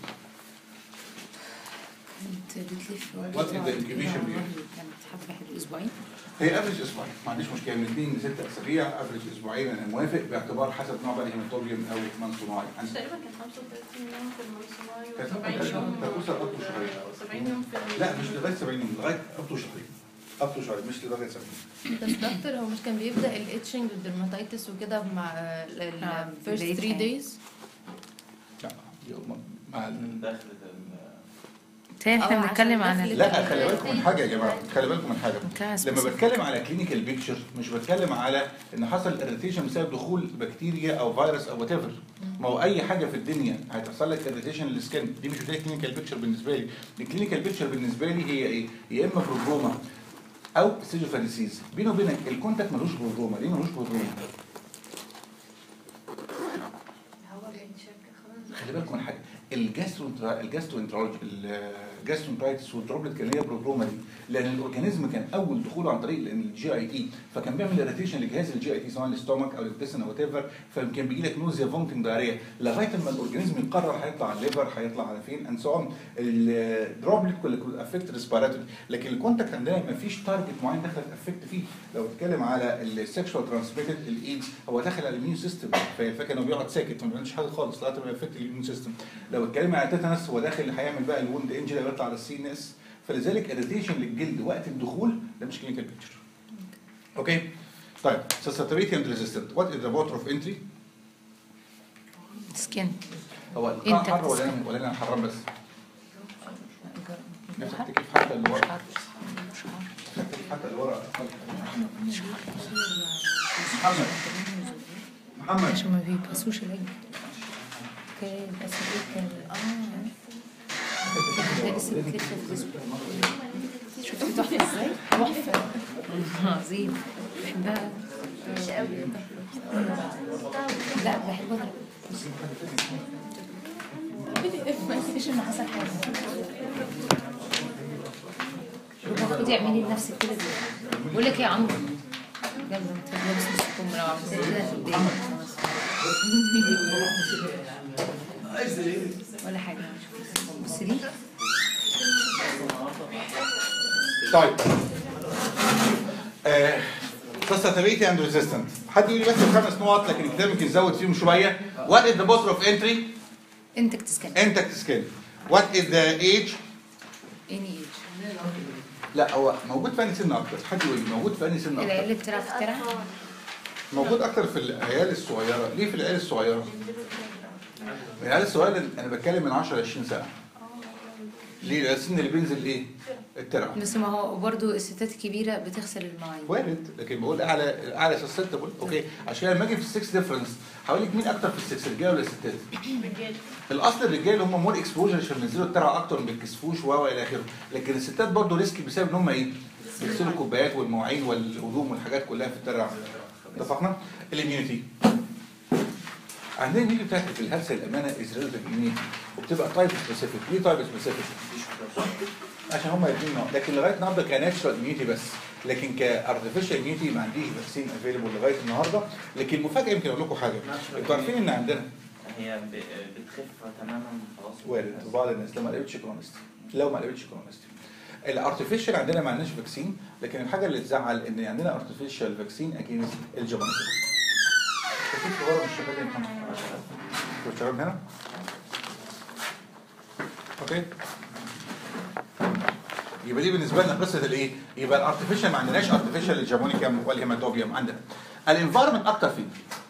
وات از ذا انكيوبيشن بيريد؟ كانت حبه اسبوعين. هي افريج اسبوعين، ما عنديش مشكله من 2 ل 6 اسابيع، افريج اسبوعين انا موافق باعتبار حسب نوع بقى هيماتوبيوم او مانسوناي. تقريبا كان 35 يوم في المانسوناي كانت و70 يوم شهرين. يوم في لا مش لغايه 70 يوم، لغايه اب تو شهرين. اب تو شهرين مش لغايه 70. بس دكتور هو مش كان بيبدا الاتشنج والدرماتيتس وكده مع الفيرست 3 دايز؟ لا مع من دخلة تاني احنا بنتكلم عن لا خلي بالكم من حاجه يا جماعه، خلي بالكم من حاجه. كان لما بتكلم على كلينيكال بيكتشر مش بتكلم على ان حصل اريتيشن بسبب دخول بكتيريا او فيروس او وات ايفر. ما هو اي حاجه في الدنيا هتحصل لك اريتيشن للسكن، دي مش بتاعت كلينيكال بيكتشر بالنسبه لي. الكلينيكال بيكتشر بالنسبه لي هي ايه؟ يا اما بروبروما او سيجوفانيسيز. بينه وبينك الكونتاكت ملوش بروبروما. ليه ملوش بروبروما؟ خلي بالكم من حاجه، الجاسترونترايتس والدروبلت كان ليها بروبروما دي لان الاورجانيزم كان اول دخوله عن طريق الجي اي تي، فكان بيعمل اريتيشن لجهاز الجي اي تي سواء الاستومك او الانتستين او وات ايفر، فكان بيجي لك نوزيا فومتنج دايريا لغايه ما الاورجانيزم يقرر هيطلع على الليفر، هيطلع على فين اند سو اون. الدروبلت كل افكت ريسبيراتوري، لكن الكونتاكت عندنا ما فيش تارجت معين دخل افكت فيه. لو اتكلم على السكشوال ترانسميتد الايدز هو داخل على الاميون سيستم، فالفكره انه بيقعد ساكت ما بيعملش حاجه خالص لغايه ما يفكت الاميون سيستم. لو اتكلم على التيتانس هو داخل هيعمل بقى الوند انجري ويطلع على السي ان اس، فلذلك اريتيشن للجلد وقت الدخول ده مش كلينيكال بيكتشر. اوكي؟ طيب susceptibility and resistant what is the water of entry؟ سكين. هو القاع حر ولا انا حرام بس؟ نفتح تكييف حتى اللي ورا. حتى اللي ورا. محمد عشان ما بيبصوش العين. اوكي بس كان شوفي تحفه ازاي؟ تحفه عظيم بحبها. مش قوي. لا بحب اضرب. ما تنسيش ان حصل حاجه. خدي اعملي لنفسك كده. بقول لك يا عمرو يلا انت لابس نصكم لو عملت كده في البيت ولا حاجه. بصي طيب susceptibility and resistant. حد يقول لي بس ال5 نقط لكن الكتاب يمكن يزود فيهم شويه. What is the bottle of entry؟ intact skin. intact skin. What is the age؟ any age. لا هو موجود في انهي سن اكتر؟ حد يقول لي موجود في انهي سن اكتر؟ العيال اللي بتلعب في الترعه موجود اكتر في العيال الصغيره. ليه في العيال الصغيره؟ العيال الصغيره انا بتكلم من 10 ل 20 سنه. ليه؟ السن اللي بينزل ايه؟ الترعه. بس ما هو برضه الستات الكبيره بتغسل المواعين. وارد، لكن بقول اعلى سسبتبل. اوكي عشان لما اجي في السكس ديفرنس هقول لك مين اكتر في السكس، الرجاله ولا الستات؟ رجاله. الاصل الرجاله هم مور اكسبوجر عشان بينزلوا الترعه اكتر ما بيتكسفوش والى اخره، لكن الستات برضه ريسكي بسبب ان هم ايه؟ بيغسلوا الكوبايات والمواعين والهدوم والحاجات كلها في الترعه. اتفقنا؟ الاميونيتي عندنا الميديا بتاعت في الهلسه الامانه از ريليتيف اميونيتي وبتبقى تايب سبيسيفيك. ليه تايب سبيسيفيك؟ عشان هم الاثنين نوع، لكن لغايه النهارده كناتشرال اميونيتي بس، لكن كارتفيشال اميونيتي ما عنديش فاكسين افيلبل لغايه النهارده. لكن المفاجاه يمكن اقول لكم حاجه، انتوا عارفين ان عندنا هي بتخف تماما خلاص. وارد وبعض الناس لو ما قلبتش كرونستي، الارتفيشال عندنا ما عندناش فاكسين، لكن الحاجه اللي تزعل ان عندنا ارتفيشال فاكسين اجينست الجبنه. شايفين صغيره مش شغاله يا محمد؟ شوف شباب هنا. اوكي يبقى دي بالنسبه لنا قصه الايه؟ يبقى الارتفيشال ما عندناش ارتفيشال الجامونيكام والهيماتوبيوم عندنا. الانفايرمنت اكتر فين؟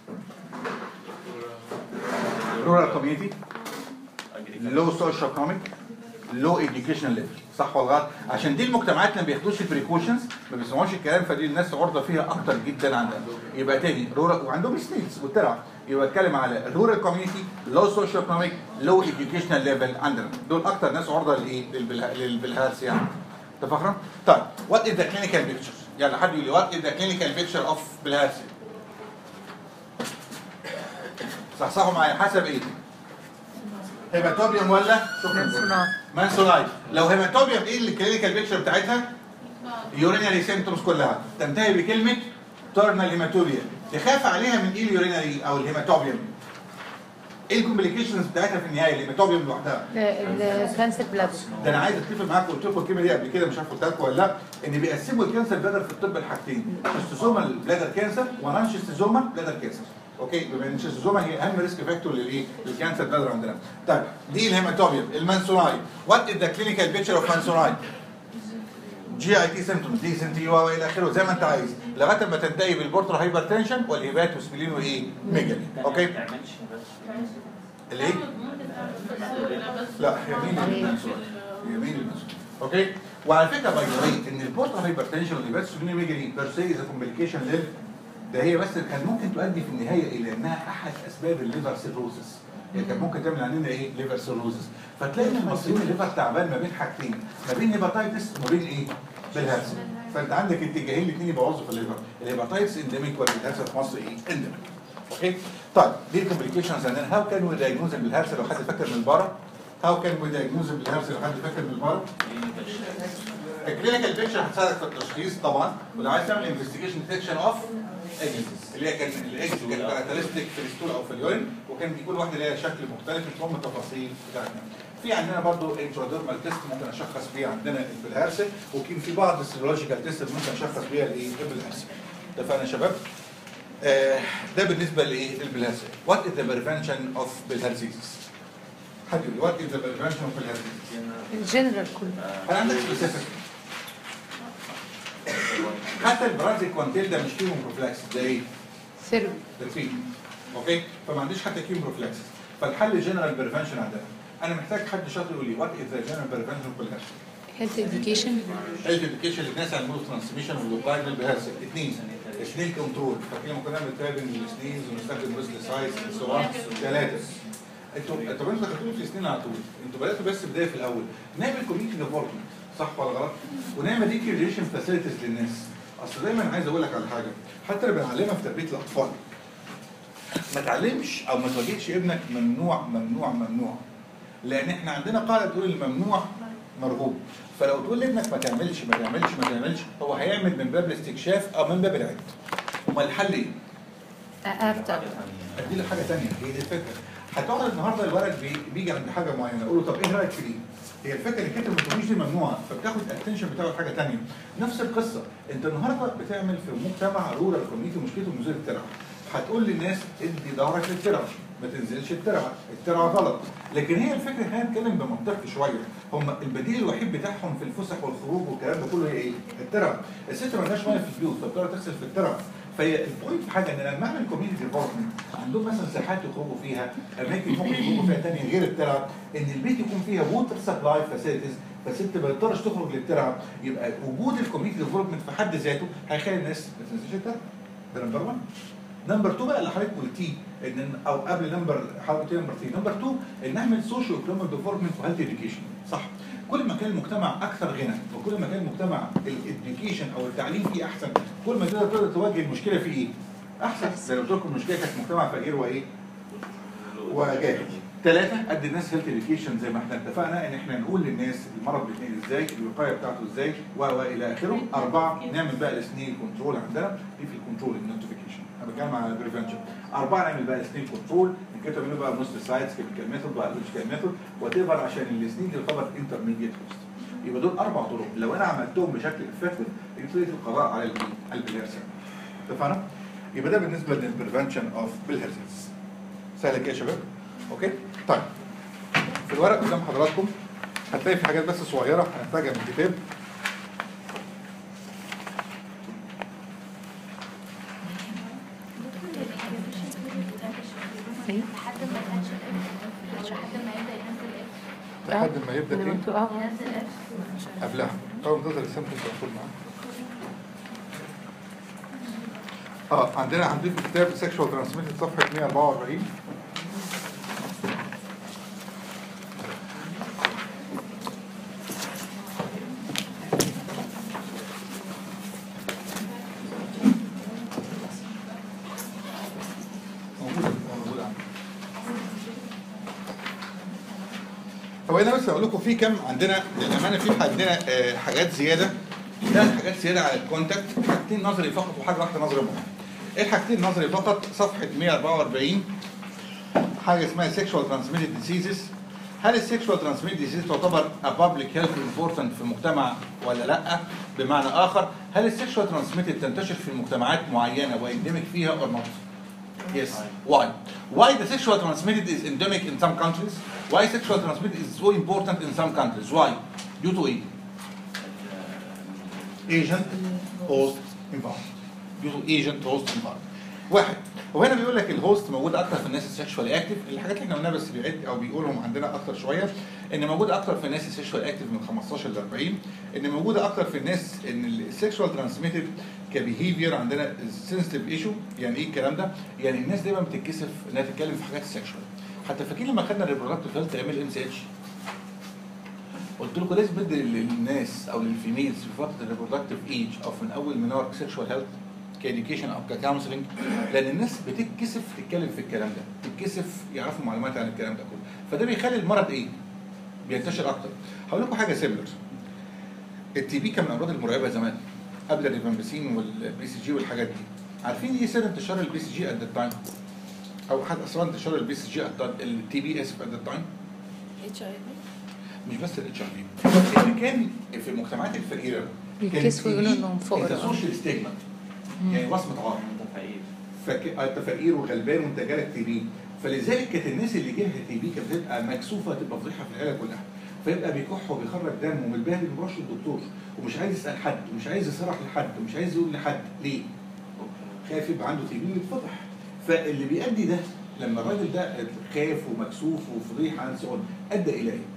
رورال كوميونتي، لو سوشيال ايكونوميك، لو ايديوكيشنال ليفل، صح ولا غلط؟ عشان دي المجتمعات اللي ما بياخدوش البريكوشنز ما بيسمعوش الكلام، فدي الناس عرضه فيها اكتر جدا عندنا. يبقى تاني رورال وعندهم سنيكس والترع، يبقى اتكلم على الرورال كوميونتي، لو سوشيال ايكونوميك، لو ايديوكيشنال ليفل عندنا، دول اكتر ناس عرضه لايه؟ بالهرس يعني. اتفقنا؟ طيب وات از ذا كلينيكال بيكتشر؟ يلا حد يقول لي وات از ذا كلينيكال بيكتشر اوف بالهرس؟ صحصحوا معايا حسب ايه؟ هيماتوبيوم ولا مانسونايت؟ لو هيماتوبيوم ايه الكلينيكال بيكتشر بتاعتها؟ يورينري سيمبتومز كلها تنتهي بكلمه تورنال هيماتوبيا. تخاف عليها من ايه اليورينري او الهيماتوبيوم؟ ايه الكومبليكيشنز بتاعتها في النهايه الهيماتوبيوم لوحدها؟ الكانسر بلادر. ده انا عايز اتفق معاكم، قلت لكم الكلمه دي قبل كده مش عارف قلتها لكم ولا لا، ان بيقسموا الكانسر بلادر في الطب لحاجتين، شيستوزومال بلادر كانسر ونان شيستوزومال بلادر كانسر. اوكي بما ان الشيستوزوما هي اهم ريسك فاكتور للايه؟ للكانسر بلادر عندنا. طيب دي الهيماتوبيوم. المانسوناي وات از ذا كلينيكال بيكتشر اوف مانسوناي؟ جي اي تي سيمبتومز دي سنتي والى اخره زي ما انت عايز لغايه ما تنتهي بالبورتر هايبرتنشن والهيباتوسبلين وايه؟ ميجالي. اوكي؟ الايه؟ لا هي مين المانسوناي؟ يمين المسؤول. اوكي؟ وعلى فكره باي ذا واي ان البورتال هايبرتنشن والهيباتوسبلينوميجالي بير سي از كومبليكيشن ده هي بس كان ممكن تؤدي في النهايه الى انها احد اسباب الليفر سيروسس. يعني كان ممكن تعمل عندنا ايه؟ ليفر سيروسس. فتلاقي ان المصريين الليفر تعبان ما بين حاجتين، ما بين هيباتايتس وما بين ايه؟ بالهرس. فانت عندك اتجاهين الاثنين يبوظوا في الليفر، الهيباتايتس انديميك والهرس في مصر ايه؟ انديميك. اوكي؟ طيب دي الكومبليكيشنز عندنا. هاو كان وي دايجنوز بالهرس لو حد فاكر من البارا؟ هاو كان وي دايجنوز بالهرس لو حد فاكر من البارا؟ الكلينيكال بيكتشر هتساعدك في التشخيص طبعا، ولو عايز تعمل انفستيجيشن ديتكشن اوف ايجنسيز اللي هي كان الايجز كانت كاركترستيك في الستول او في اليورين، وكان كل واحده ليها شكل مختلف مش مهم التفاصيل بتاعتنا. في عندنا برضه انتراديرمال تيست ممكن اشخص بيها عندنا البلهارسي، وكان في بعض السيرولوجيكال تيست ممكن اشخص بيها الايه؟ البلهارسي. اتفقنا يا شباب؟ ده بالنسبه لايه؟ البلهارسي. وات از ذا بريفنشن اوف بلهارسيسيس؟ حد يقول وات از ذا بريفنشن اوف بلهارسيسيس؟ الجنرال كله. هل عندك سبيسيفيك؟ حتى البرازيل كوانتيل ده مش فيهم بروفلاكس ده ايه؟ ثيرابي. ده فيه. اوكي؟ فما عنديش حتى كيم بروفلاكس. فالحل جنرال بريفنشن عندنا. انا محتاج حد شاطر يقول لي وات از ذا جنرال بريفنشن اوف بلهارسي؟ هيلث اديوكيشن. هيلث اديوكيشن للناس عن مود ترانسميشن والدايجنال بلهارسي. اثنين كنترول. فاكرين لما كنا بنتابع السنيز ونستخدم ريسلسايز سواء 3. انتوا خدتوه في السنين على طول. انتوا بداتوا بس بدايه في الاول. نعمل كوميونتي ديفلوبمنت صح ولا غلط؟ ونعمل دي كريشن فاسيلتيز للناس. اصل دايما عايز اقول لك على حاجه، حتى اللي بنعلمها في تربيه الاطفال ما تعلمش او ما تواجهش ابنك ممنوع ممنوع ممنوع. لان احنا عندنا قاعده تقول الممنوع مرغوب. فلو تقول لابنك ما تعملش ما تعملش ما تعملش، هو هيعمل من باب الاستكشاف او من باب العد. امال الحل ايه؟ ابدا. ادي له حاجه ثانيه، هي دي الفكره. هتقعد النهارده الولد بيجي عند حاجه معينه، اقول له طب ايه رايك في دي؟ هي الفكره ان كتر التوجيه دي ممنوعه، فبتاخد الاتنشن بتاعه حاجه ثانيه. نفس القصه، انت النهارده بتعمل في مجتمع رورال كوميونتي مشكلته نزول الترعه. هتقول للناس ادي ظهرك للترعه، ما تنزلش الترعه غلط. لكن هي الفكره خلينا نتكلم بمنطق شويه، هم البديل الوحيد بتاعهم في الفسح والخروج والكلام ده كله هي ايه؟ الترعه. الست ما عندهاش ميه في البيوت فبتقدر تغسل في الترعه. فهي البوينت في حاجه ان لما اعمل كوميونتي ديفلوبمنت عندهم مثلا ساحات يخرجوا فيها، اماكن ممكن يخرجوا فيها ثانيه غير الترعه، ان البيت يكون فيها ووتر سبلاي فاسيلتيز، فالست ما تقدرش تخرج للترعه، يبقى وجود الكوميونتي ديفلوبمنت في حد ذاته هيخلي الناس ما تنزلش الترعه. ده نمبر 1. نمبر 2 بقى اللي حضرتك قلتيه ان او قبل حضرتك نمبر 3، نمبر 2 ان نعمل سوشيو ايكونوميك ديفلوبمنت وهيلث اديوكيشن. صح. كل ما كان المجتمع اكثر غنى وكل ما كان المجتمع الاديوكيشن او التعليم فيه احسن، كل ما تقدر تواجه المشكله فيه ايه؟ احسن. زي ما قلت لكم المشكله كانت مجتمع فقير وايه؟ وجاهل. 3 ادي الناس هيلث اديوكيشن زي ما احنا اتفقنا ان احنا نقول للناس المرض بيتنقل ازاي، الوقايه بتاعته ازاي والى اخره. 4 نعمل بقى السنيل كنترول عندنا دي في الكنترول النوتيفيكيشن. انا بتكلم على البريفنشن. 4 نعمل بقى السنيل كنترول، نكتب منه بقى نص سايتس كيميكال ميثود بيولوجيكال ميثود وات ايفر عشان السنيل يعتبر انترميديت هوست. يبقى دول 4 طرق لو انا عملتهم بشكل افكتيف يبتدي القضاء على البلهارسيا. اتفقنا؟ يبقى ده بالنسبه للبريفنشن اوف بلهارسيس. سهل كده يا شباب؟ اوكي؟ طيب في الورق قدام حضراتكم هتلاقي في حاجات بس صغيره هنحتاجها من الكتاب. لحد ما ينزل اف، لحد ما يبدا ينزل اف. لحد ما يبدا ايه؟ ينزل اف قبلها. اول ما تظهر السيمبتومز تدخل معاها. عندنا في الكتاب سيكشوال ترانسميتد صفحه 144. هو انا بس اقول لكم في كم عندنا للامانه في عندنا حاجات زياده، 3 حاجات زياده على الكونتاكت، حاجتين نظري فقط وحاجه واحده نظري فقط. ايه الحاجتين نظري فقط؟ صفحه 144 حاجه اسمها sexual transmitted diseases. هل السكشوال ترانسميتد ديزيز تعتبر بابليك هيلث امبورتنت في المجتمع ولا لا؟ بمعنى اخر هل السكشوال ترانسميتد تنتشر في مجتمعات معينه واندمج فيها or not؟ Yes. Why? Why the sexual transmitted is endemic in some countries? Why sexual transmitted is so important in some countries? Why? Due to it. Agent host environment. Due to agent host environment. 1 وهنا بيقول لك الهوست موجود اكتر في الناس السكشوال اكتف. الحاجات اللي احنا قلناها بس بيعد او بيقولهم عندنا اكتر شويه، ان موجود اكتر في الناس السكشوال اكتف من 15 ل 40، ان موجوده اكتر في الناس ان السكشوال ترانسميتد كبيهيفير عندنا سنسيتيف ايشو. يعني ايه الكلام ده؟ يعني الناس دايما بتتكسف انها تتكلم في حاجات السكشوال. حتى فاكرين لما خدنا الريبرودكتيف هيلث ايام الام سي اتش، قلت لكم لازم ندي للناس او للفيميلز في فتره الريبرودكتيف ايج او من اول منار سكشوال هيلث كإديوكيشن او ككونسلنج، لان الناس بتتكسف تتكلم في الكلام ده، بتتكسف يعرفوا معلومات عن الكلام ده كله، فده بيخلي المرض ايه؟ بينتشر اكتر. هقول لكم حاجه سيميلر. التي بي كان من الامراض المرعبه زمان قبل الريفامبسين والبي سي جي والحاجات دي. عارفين ايه سر انتشار البي سي جي ات ذا تايم؟ او حد اسرار انتشار البي سي جي التي بي اسف ات ذا تايم؟ HIV. مش بس الاتش ار في، اللي كان في المجتمعات الفقيره بيتكسفوا يقولوا انهم فقراء. سوشيال ستيجما، يعني وصمه عار. انت فقير وغلبان وانت جالك تي بي، فلذلك كانت الناس اللي جالها تي بي كانت بتبقى مكسوفه، تبقى فضيحه في العيله كلها، فيبقى بيكح وبيخرج دم ومتبهدل وما يروحش للدكتور، ومش عايز يسال حد ومش عايز يصرح لحد ومش عايز يقول لحد ليه؟ خايف يبقى عنده تي بي ويتفضح. فاللي بيؤدي ده لما الراجل ده خايف ومكسوف وفضيحه عن سؤال ادى الى ايه؟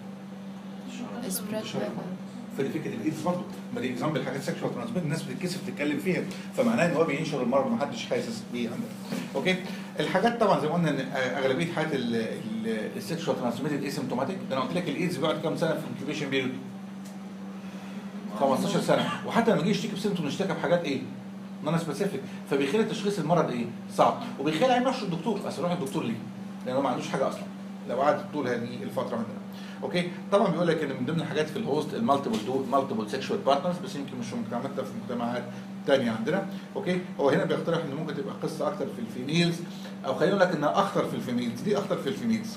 فدي فكره الايدز برضه، ما دي اكزامبل حاجات سكشوال ترانسميت الناس بتتكسف تتكلم فيها، فمعناه ان هو بينشر المرض ما حدش حاسس بيه عندنا. اوكي؟ الحاجات طبعا زي ما قلنا ان اغلبيه حالات السكشوال ترانسميتد اسيمتوماتيك، ده انا قلت لك الايدز بيقعد كام سنه في الانكيوبيشن بيريود؟ 15 سنه، وحتى لما يجي يشتكي بسيمتوم يشتكي بحاجات ايه؟ نون سبيسيفيك، فبيخلي تشخيص المرض ايه؟ صعب، وبيخلي عين يروح الدكتور، اصل يروح الدكتور ليه؟ لانه ما عندوش حاجه اصلا لو قعد طول هذه الفتره عندنا. اوكي؟ طبعا بيقول لك ان من ضمن الحاجات في الهوست المالتيبل سيكشوال بارتنرز، بس يمكن مش مجتمعات في مجتمعات ثانيه عندنا. اوكي؟ هو هنا بيقترح ان ممكن تبقى قصه اكثر في الفيميلز، او خلينا نقول لك انها اخطر في الفيميلز. ليه اخطر في الفيميلز؟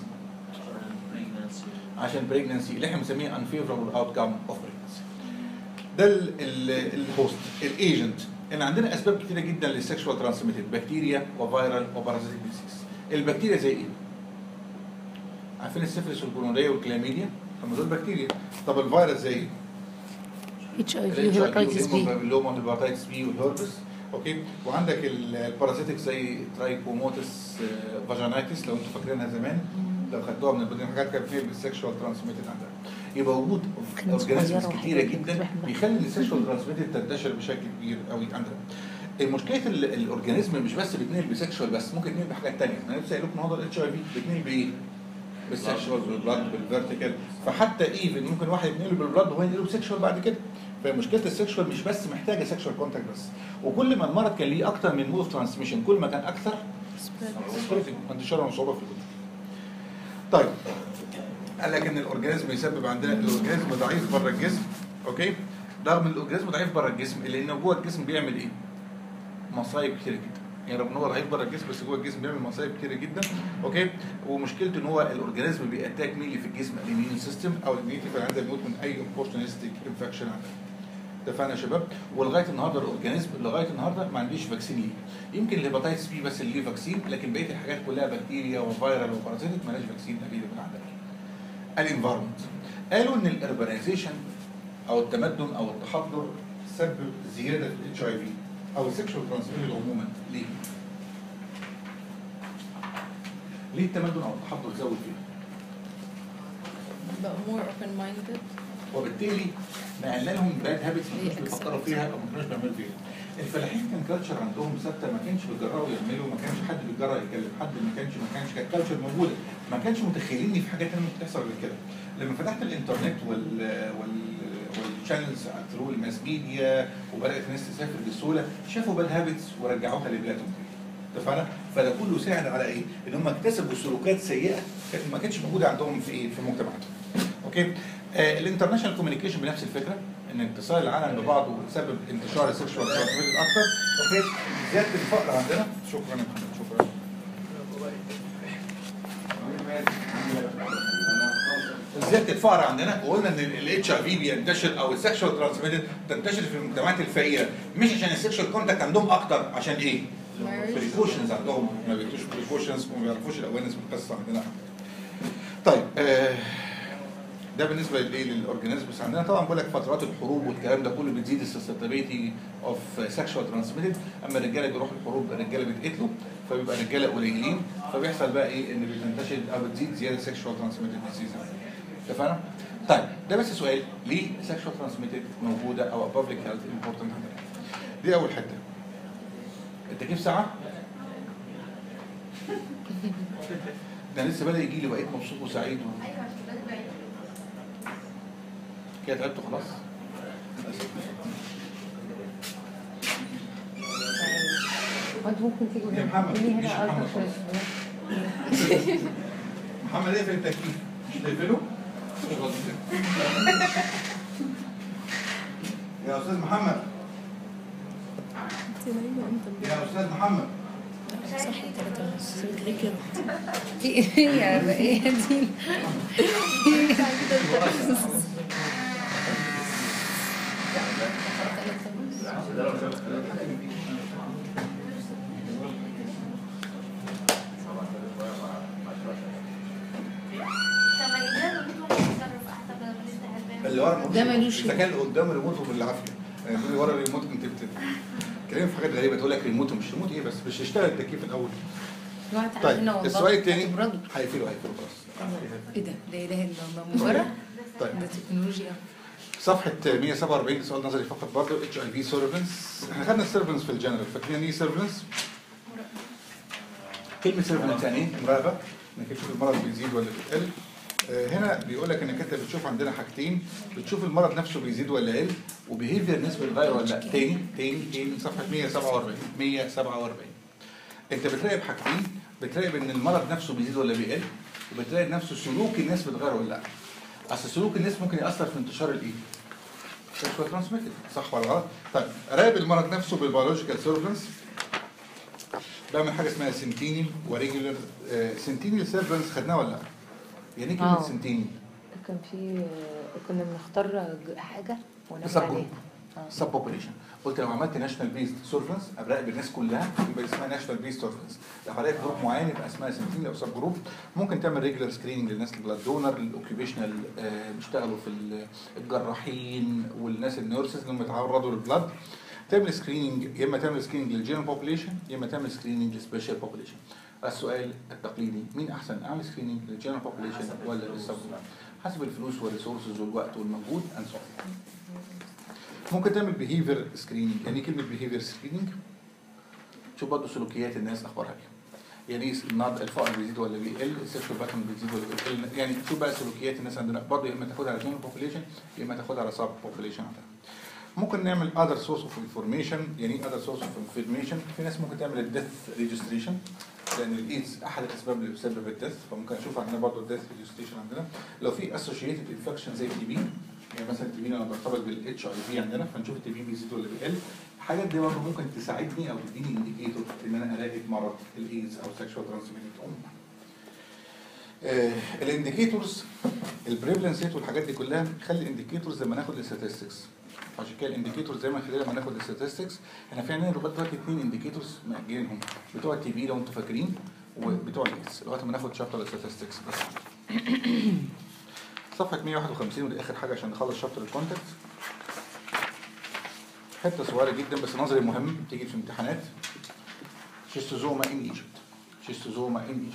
عشان بريجنسي اللي احنا بنسميه unfavorable outcome of pregnancy. ده الهوست. الايجنت ان عندنا اسباب كثيره جدا للسكشوال ترانسميتد، بكتيريا وفيرال وبارازيتيك ديزيز. البكتيريا زي ايه؟ عارفين السيفلس والجونوريا والكلاميديا؟ هم دول بكتيريا. طب الفيروس زي ايه؟ HIV وهيباتيتس بي، والهيباتيتس بي والهربس. اوكي؟ وعندك البارازيتيك زي ترايكوموتس فاجينايتس لو انتم فاكرينها زمان، لو خدتوها من البدايه حاجات كانت فيها بالسكشوال ترانسميتد عندنا. يبقى وجود اورجانيزمز كتيره جدا بيخلي السكشوال ترانسميتد تنتشر بشكل كبير قوي عندنا. المشكله الاورجانيزم مش بس بيتنقل بسكشوال بس، ممكن يتنقل بحاجات ثانيه. انا لسه قايل لكم النهارده الاتش اي في بيتنقل بايه؟ بالسكشوال، بالبلاد، بالفيرتيكال، فحتى ايفن ممكن واحد يتنقل بالبلاد وهو ينقله بسكشوال بعد كده. فمشكله السكشوال مش بس محتاجه سكشوال كونتاكت بس، وكل ما المرض كان ليه اكتر من مود اوف ترانسميشن كل ما كان اكثر انتشاره وصعوبه في الجسم. طيب قال لك ان الاورجانيزم يسبب عندنا الاورجانيزم ضعيف بره الجسم. اوكي؟ رغم ان الاورجانيزم ضعيف بره الجسم الا انه جوه الجسم بيعمل ايه؟ مصايب كتير جدا. يعني رغم ان هو ضعيف بره الجسم بس جوه الجسم بيعمل مصايب كتير جدا. اوكي؟ ومشكلته ان هو الاورجانيزم بيأتاك ميلي في الجسم الاميون سيستم او الاميونيتي، فعنده بيموت من اي اوبورتونستيك انفكشن عندنا. اتفقنا يا شباب؟ ولغايه النهارده الاورجانيزم لغايه النهارده ما عنديش فاكسين ليه. يمكن الهيباتيتس بي بس اللي ليه فاكسين، لكن بقيه الحاجات كلها بكتيريا وفيرال وبارازيتيك ما لهاش فاكسين افيلبل عندنا. الانفايرمنت قالوا ان الاربانيزيشن او التمدن او التحضر سبب زياده في الاتش اي في او السكشوال ترانسميشن عموما. ليه؟ ليه التمدن او التحضر زود فيها؟ بقى more open minded. وبالتالي نقلنا لهم باد هابتس ما كانوش بيفكروا فيها او ما كانوش بيعملوا فيها. الفلاحين كان كالتشر عندهم ثابته، ما كانش بيجرأوا يعملوا، ما كانش حد بيجرأ يكلم حد، ما كانش كانت كالتشر موجوده، ما كانش متخيلين ان في حاجات ثانيه ممكن تحصل غير كده. لما فتحت الانترنت والشانلز ثرو الماس ميديا وبدات الناس تسافر بسهوله، شافوا باد هابتس ورجعوها لبلادهم. اتفقنا؟ فده كله ساعد على ايه؟ ان هم اكتسبوا سلوكات سيئه ما كانتش موجوده عندهم في ايه؟ في مجتمعاتهم. اوكي؟ الانترناشونال كوميونيكيشن بنفس الفكره، ان اتصال العالم ببعضه سبب انتشار السكشوال ترانسميتد اكتر. اوكي؟ زياده الفقر عندنا. شكرا يا محمد، شكرا. زياده الفقر عندنا، وقلنا ان الاتش اي في بينتشر او السكشوال ترانسميتد تنتشر في المجتمعات الفقيره، مش عشان السكشوال كونتاكت عندهم اكتر، عشان ايه؟ بريكوشنز عندهم، ما بيدوش بريكوشنز وما بيعرفوش الاويرنس بالقصه عندنا. طيب ده بالنسبه للاورجانيزمز عندنا. طبعا بقول لك فترات الحروب والكلام ده كله بتزيد السسبتابيلتي اوف سكشوال ترانسميتد، اما الرجاله بيروحوا الحروب الرجاله بيتقتلوا، فبيبقى رجاله قليلين، فبيحصل بقى ايه ان بتنتشر او بتزيد زياده سيكشوال ترانسميتد ديزيز. اتفقنا؟ طيب ده بس سؤال، ليه سيكشوال ترانسميتد موجوده او بابليك هيلث امبورتنت؟ دي اول حته. انت كيف ساعه؟ ده لسه بدأ يجي لي بقيت مبسوط وسعيد كده تعبت خلاص. وانت ممكن تيجي يا محمد، تيجي مش هنا محمد أكتر. محمد ايه في التكييف؟ مش تقفله؟ يا استاذ محمد، انت نايمه امتى؟ يا استاذ محمد، صحي 3:30 ليه كده؟ في ايه يا ايه دي؟ طب ما يجيب له ريموت واحد يتصرف احسن بدل ما نفتح الباب. اللي ورا ده ملوش اذا كان اللي قدام ريموت بالعافيه، يعني تقول لي ورا الريموت كنت بتتكلم في حاجات غريبه، تقول لك ريموت ومش ريموت ايه، بس مش هيشتغل التكييف الاول. طيب السؤال الثاني هيقفله خلاص. ايه ده؟ لا اله الا الله من بره؟ طيب ده تكنولوجيا. صفحة 147 سؤال نظري فقط برضه HIV سيرفنس. احنا خدنا السيرفنس في الجنرال، فاكرين ايه سيرفنس؟ كلمة سيرفنس يعني ايه؟ مراقبة، انك تشوف المرض بيزيد ولا بيقل. هنا بيقول لك انك انت بتشوف عندنا حاجتين، بتشوف المرض نفسه بيزيد ولا يقل، وبيهيفير نسبة الغير ولا لا. تاني صفحة 147 انت بتراقب حاجتين، بتراقب ان المرض نفسه بيزيد ولا بيقل، وبتراقب نفسه سلوك الناس بيتغير ولا لا. اصل سلوك الناس ممكن ياثر في انتشار الايه؟ سيكشوال ترانسميتد، صح ولا غلط؟ طيب راقب المرض نفسه بالبيولوجيكال سيرفنس، بعمل حاجه اسمها سنتينيل وريجولار. سنتينيل سيرفنس خدناه ولا لا؟ يعني ايه كلمه سنتينيل؟ كان في كنا بنختار حاجه ونعمل سب عليها. سب بوبوليشن. قلت لو عملت ناشونال بيست سيرفنس ابراقب الناس كلها يبقى اسمها ناشونال بيست سيرفنس. لو حضرتك جروب معين يبقى اسمها سنتينيل او سب جروب. ممكن تعمل ريجولار سكريننج للناس البلاد دونر، الاوكيبيشنال بيشتغلوا في الجراحين والناس النيرسز اللي هم بيتعرضوا للبلاد. تعمل سكريننج، يا اما تعمل سكريننج للجنرال بوبوليشن يا اما تعمل سكريننج للسبيشال بوبوليشن. السؤال التقليدي، مين احسن، اعمل سكريننج للجنرال بوبوليشن ولا للسب؟ حسب الفلوس والريسورسز والوقت والمجهود اند سو. ممكن تعمل بيهيفير سكريننج. يعني ايه كلمه بيهيفير سكريننج؟ شوف برضه سلوكيات الناس اخبارها ايه. يعني الفقر بيزيد ولا بيقل، السيكشوال باترن بيزيد ولا بيقل، يعني شوف بقى سلوكيات الناس عندنا برضه، يا اما تاخدها على جنرال بوبوليشن يا اما تاخدها على سب بوبوليشن عندنا. ممكن نعمل other source of information. يعني ايه other source of information؟ في ناس ممكن تعمل الديث ريجستريشن، لان الايدز احد الاسباب اللي بتسبب الديث، فممكن اشوف عندنا برضه الديث ريجستريشن عندنا. لو في اسوشيتد انفكشن زي التي بي، يعني مثلا التي بي لما برتبط بالاتش اي في عندنا فنشوف التي بي بيزيد ولا بيقل. الحاجات دي برضه ممكن تساعدني او تديني انديكيتور ان انا اراقب مرض الايدز او سكشوال ترانسميتد. الانديكيتورز البريفلنس ريت والحاجات دي كلها، خلي الانديكيتورز لما ناخد الستاتستكس. عشان كده الانديكيتورز دايما خلينا لما ناخد الستاتستكس. احنا في عندنا لغايه دلوقتي 2 انديكيتورز مأجلينهم، بتوع التي بي لو انتوا فاكرين وبتوع الايدز، لغايه ما ناخد شابتر الستاتستكس بس. صفحه 151 ودي اخر حاجه عشان نخلص شابتر الكونتاكت. حته صغيره جدا بس نظري مهم تيجي في امتحانات. شيستوزوما ان ايجيبت. شيستوزوما ان ايجيبت.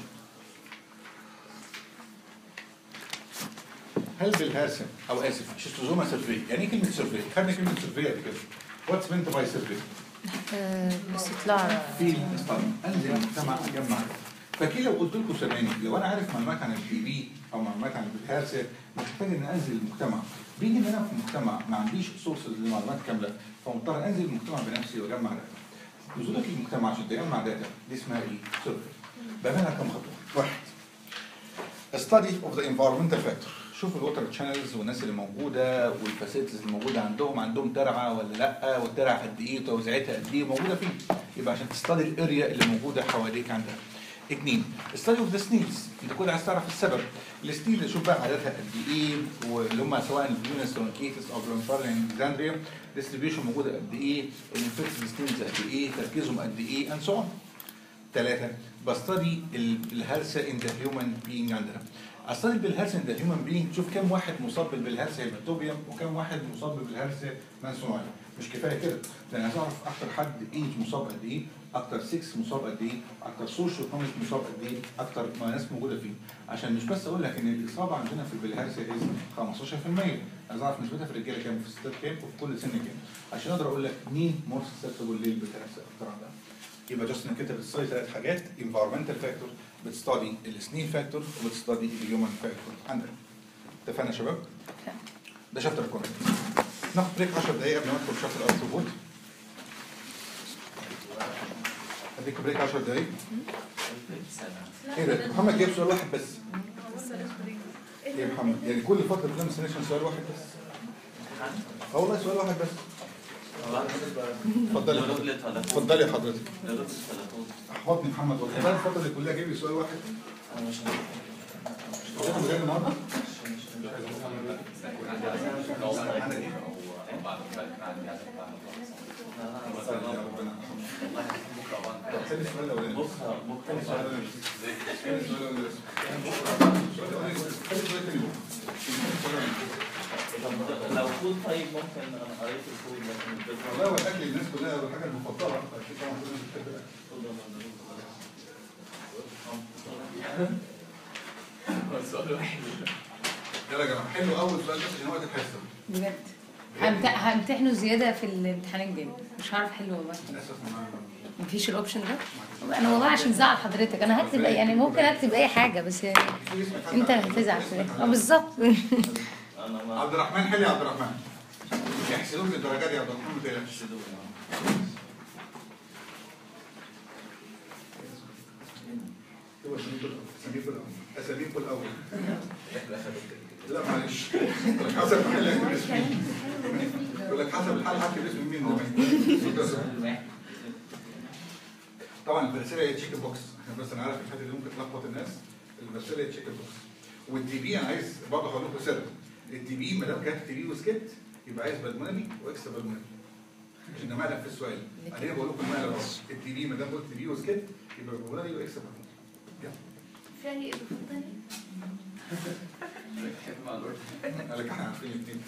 هل بالهرسم او اسف شيستوزوما سيرفي. يعني ايه كلمه سيرفي؟ خدنا كلمه سيرفي قبل كده. واتس مينت باي سيرفي؟ استطلاع. في انزل مجتمع اجمع. فاكيد لو قلت لكم زمان لو انا عارف معلومات عن البي بي او معلومات عن الهرسه مش محتاج ان انزل المجتمع. بيجي ان انا في مجتمع ما عنديش سورسز لمعلومات كامله فمضطر انزل المجتمع بنفسي واجمع داتا. نزولك المجتمع عشان تجمع داتا دي اسمها ايه؟ سيرفي. بعملها كم خطوه؟ واحد study of the environmental factor. شوف الووتر تشانلز والناس اللي موجوده والفاسيلتيز اللي موجوده عندهم ترعه ولا لا، والترعه قد ايه وتوزيعتها قد ايه موجوده فين. يبقى عشان تستدي الاريا اللي موجوده حواليك عندها. اثنين study of the snails. انت كنت عايز تعرف السبب. السنيل شوف بقى عددها قد ايه، واللي هم سواء الفيونس ترونكيتس او برونفارين اكزاندريا ديستريبيوشن موجوده قد ايه، الانفكتد سنيلز قد ايه، تركيزهم قد ايه اند سو اون. ثلاثه بستدي الهرسه ان ذا هيومن بينج عندنا. استدي بالهرسه ان ذا هيومن بينج، تشوف كم واحد مصاب بالهرسه هيماتوبيوم وكم واحد مصاب بالهرسه مانسونايا. مش كفايه كده، لان عايز اعرف اكتر حد ايج مصاب قد ايه، اكتر 6 مصاب قد ايه، اكتر سوشيو ايكونوميك مصاب قد ايه، اكتر ما ناس موجوده فيه، عشان مش بس اقول لك ان الاصابه عندنا في البلهارسيا 15%، عايز اعرف نسبتها في الرجاله كام وفي الستات كام وفي كل سن كام، عشان اقدر اقول لك مين مور سسبتبل للبلهارسيا اكتر عندها. يبقى جاست انك انت بتستدي 3 حاجات، انفايرمنتال فاكتور، بتستدي السنين فاكتور، وبتستدي الهيومن فاكتور عندك. اتفقنا يا شباب؟ ده شابتر الكونتنت. ناخد بريك 10 دقايق قبل ما ندخل شابتر الارثروبود. اديك بريك 10 دقايق. ايه ده؟ محمد جايب سؤال واحد بس. ايه يا محمد؟ يعني كل فتره بتنام سنيشن سؤال واحد بس؟ اه والله سؤال واحد بس. اتفضلي اتفضلي يا حضرتك. احفظني محمد والله. بقى الفتره اللي كلها جايب لي سؤال واحد. انا مش هتاخد غير النهارده؟ لو كود طيب ممكن انا قريت الكود لكن والله هو الاكل الناس كلها الحاجه المفضله السؤال واحد. يلا يا جماعه حلو اول سؤال بس عشان وقت الحصه. بجد همتحنه زياده في الامتحان الجاي، مش هعرف احله والله. للاسف مفيش الاوبشن ده. انا والله عشان زعل حضرتك انا هكتب يعني ممكن اكتب اي حاجه بس يعني انت اللي هتزعل في الاخر. بالظبط. عبد الرحمن حلي يا عبد الرحمن. يحسدوك الدرجات يا عبد الرحمن ما تقلقش. اساميكم الاول. لا معلش. حسب الحال هكتب اسم مين. يقول لك حسب الحال هكتب اسم مين. طبعا البرسيلة هي تشيك بوكس، احنا بس انا عارف الحته اللي ممكن تلخبط الناس. البرسيلة هي تشيك بوكس. والتي بي انا عايز برضه هقول لكم سر. التي بي ما دام كانت تي بي وسكت يبقى عايز بالمونري واكسترا بالمونري. عشان ده مقلب في السؤال. انا بقول لكم المقلب اهو. التي بي ما دام قلت تي بي وسكت يبقى بالمونري واكسترا بالمونري. يلا. فعلي بفضل قال لك احنا عارفين الاثنين.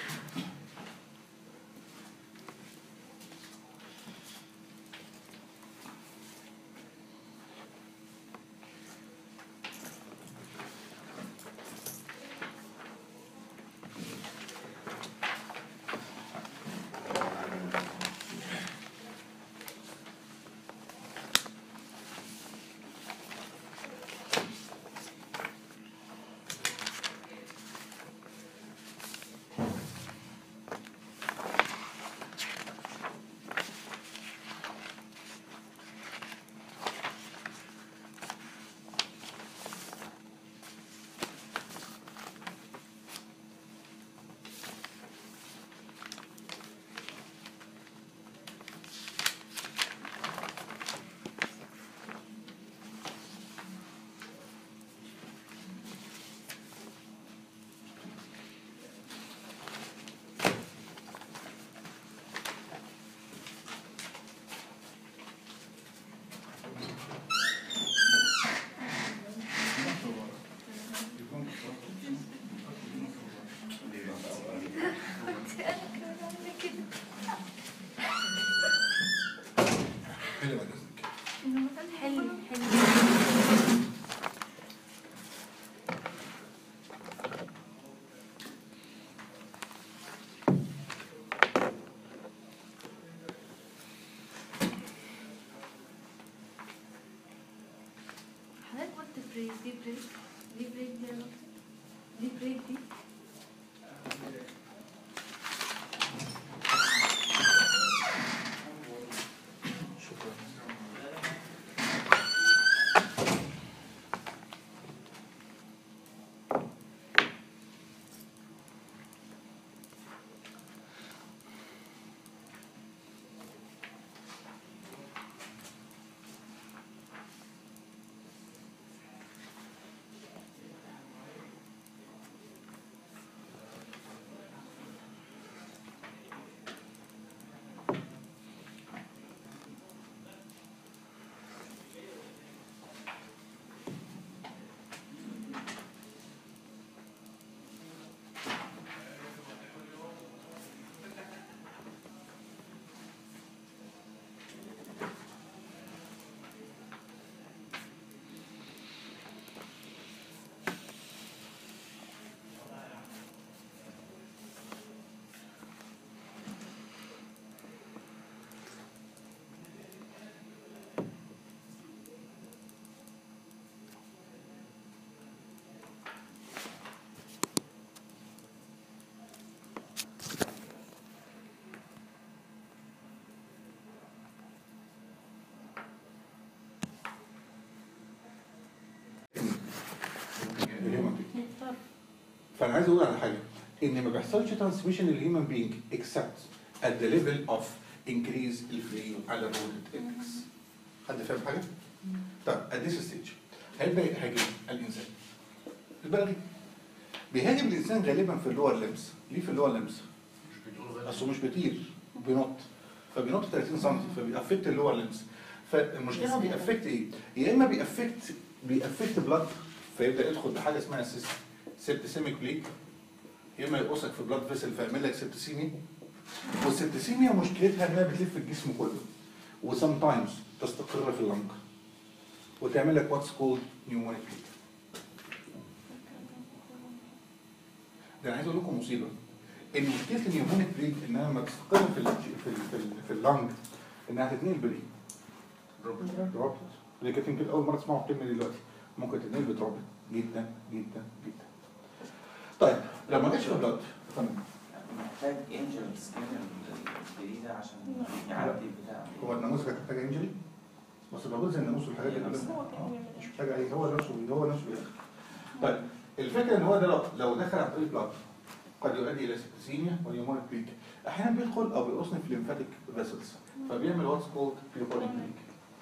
بريك دي بريك دي بريك دي يا دكتور دي بريك دي فانا عايز اقول على حاجه ان ما بيحصلش ترانسميشن للهيومن بينج اكسبت at the level of increase الفري على الرودنت اندكس. حد فاهم حاجه؟ طيب at this stage هيبدا يهاجم الانسان البلدي. بيهاجم الانسان غالبا في اللور لمس. ليه في اللور لمس؟ اصله مش بيطير، بينط، فبينط 30 سم فبيأفكت اللور لمس. فالمشكله هو بيأفكت ايه؟ يا اما بيأفكت بلاد فيبدا يدخل بحاجه اسمها سيبتسيميك بليك، يا اما يقصك في بلاد فيسل فيعمل لك سيبتسيميا. والسيبتسيميا مشكلتها انها بتلف الجسم كله وسام تايمز تستقر في اللنج وتعمل لك واتس كولد نيومونيك بليك. ده انا عايز اقول لكم مصيبه ان مشكله النيومونيك بليك انها لما تستقر في اللنج انها تتنقل بليك دروبلت. اللي كانت يمكن اول مره تسمعوا الكلمه دي دلوقتي، ممكن تتنقل بدروبلت جدا جدا جدا. طيب لو ما جاتش في البلد محتاج انجل سكان الجديده عشان يعدي بتاع. هو الناموس كانت محتاجه انجلي بس موجود زي الناموس والحاجات دي مش محتاجه اي، هو نفسه بيدخل. طيب الفكره ان هو ده لو دخل عن طريق بلاد قد يؤدي الى سيبتسيميا ونيومونيك بليك. احيانا بيدخل او بيقصني في الليمفاتيك فيسلز فبيعمل واتس كولد فيلوبونيك بليك.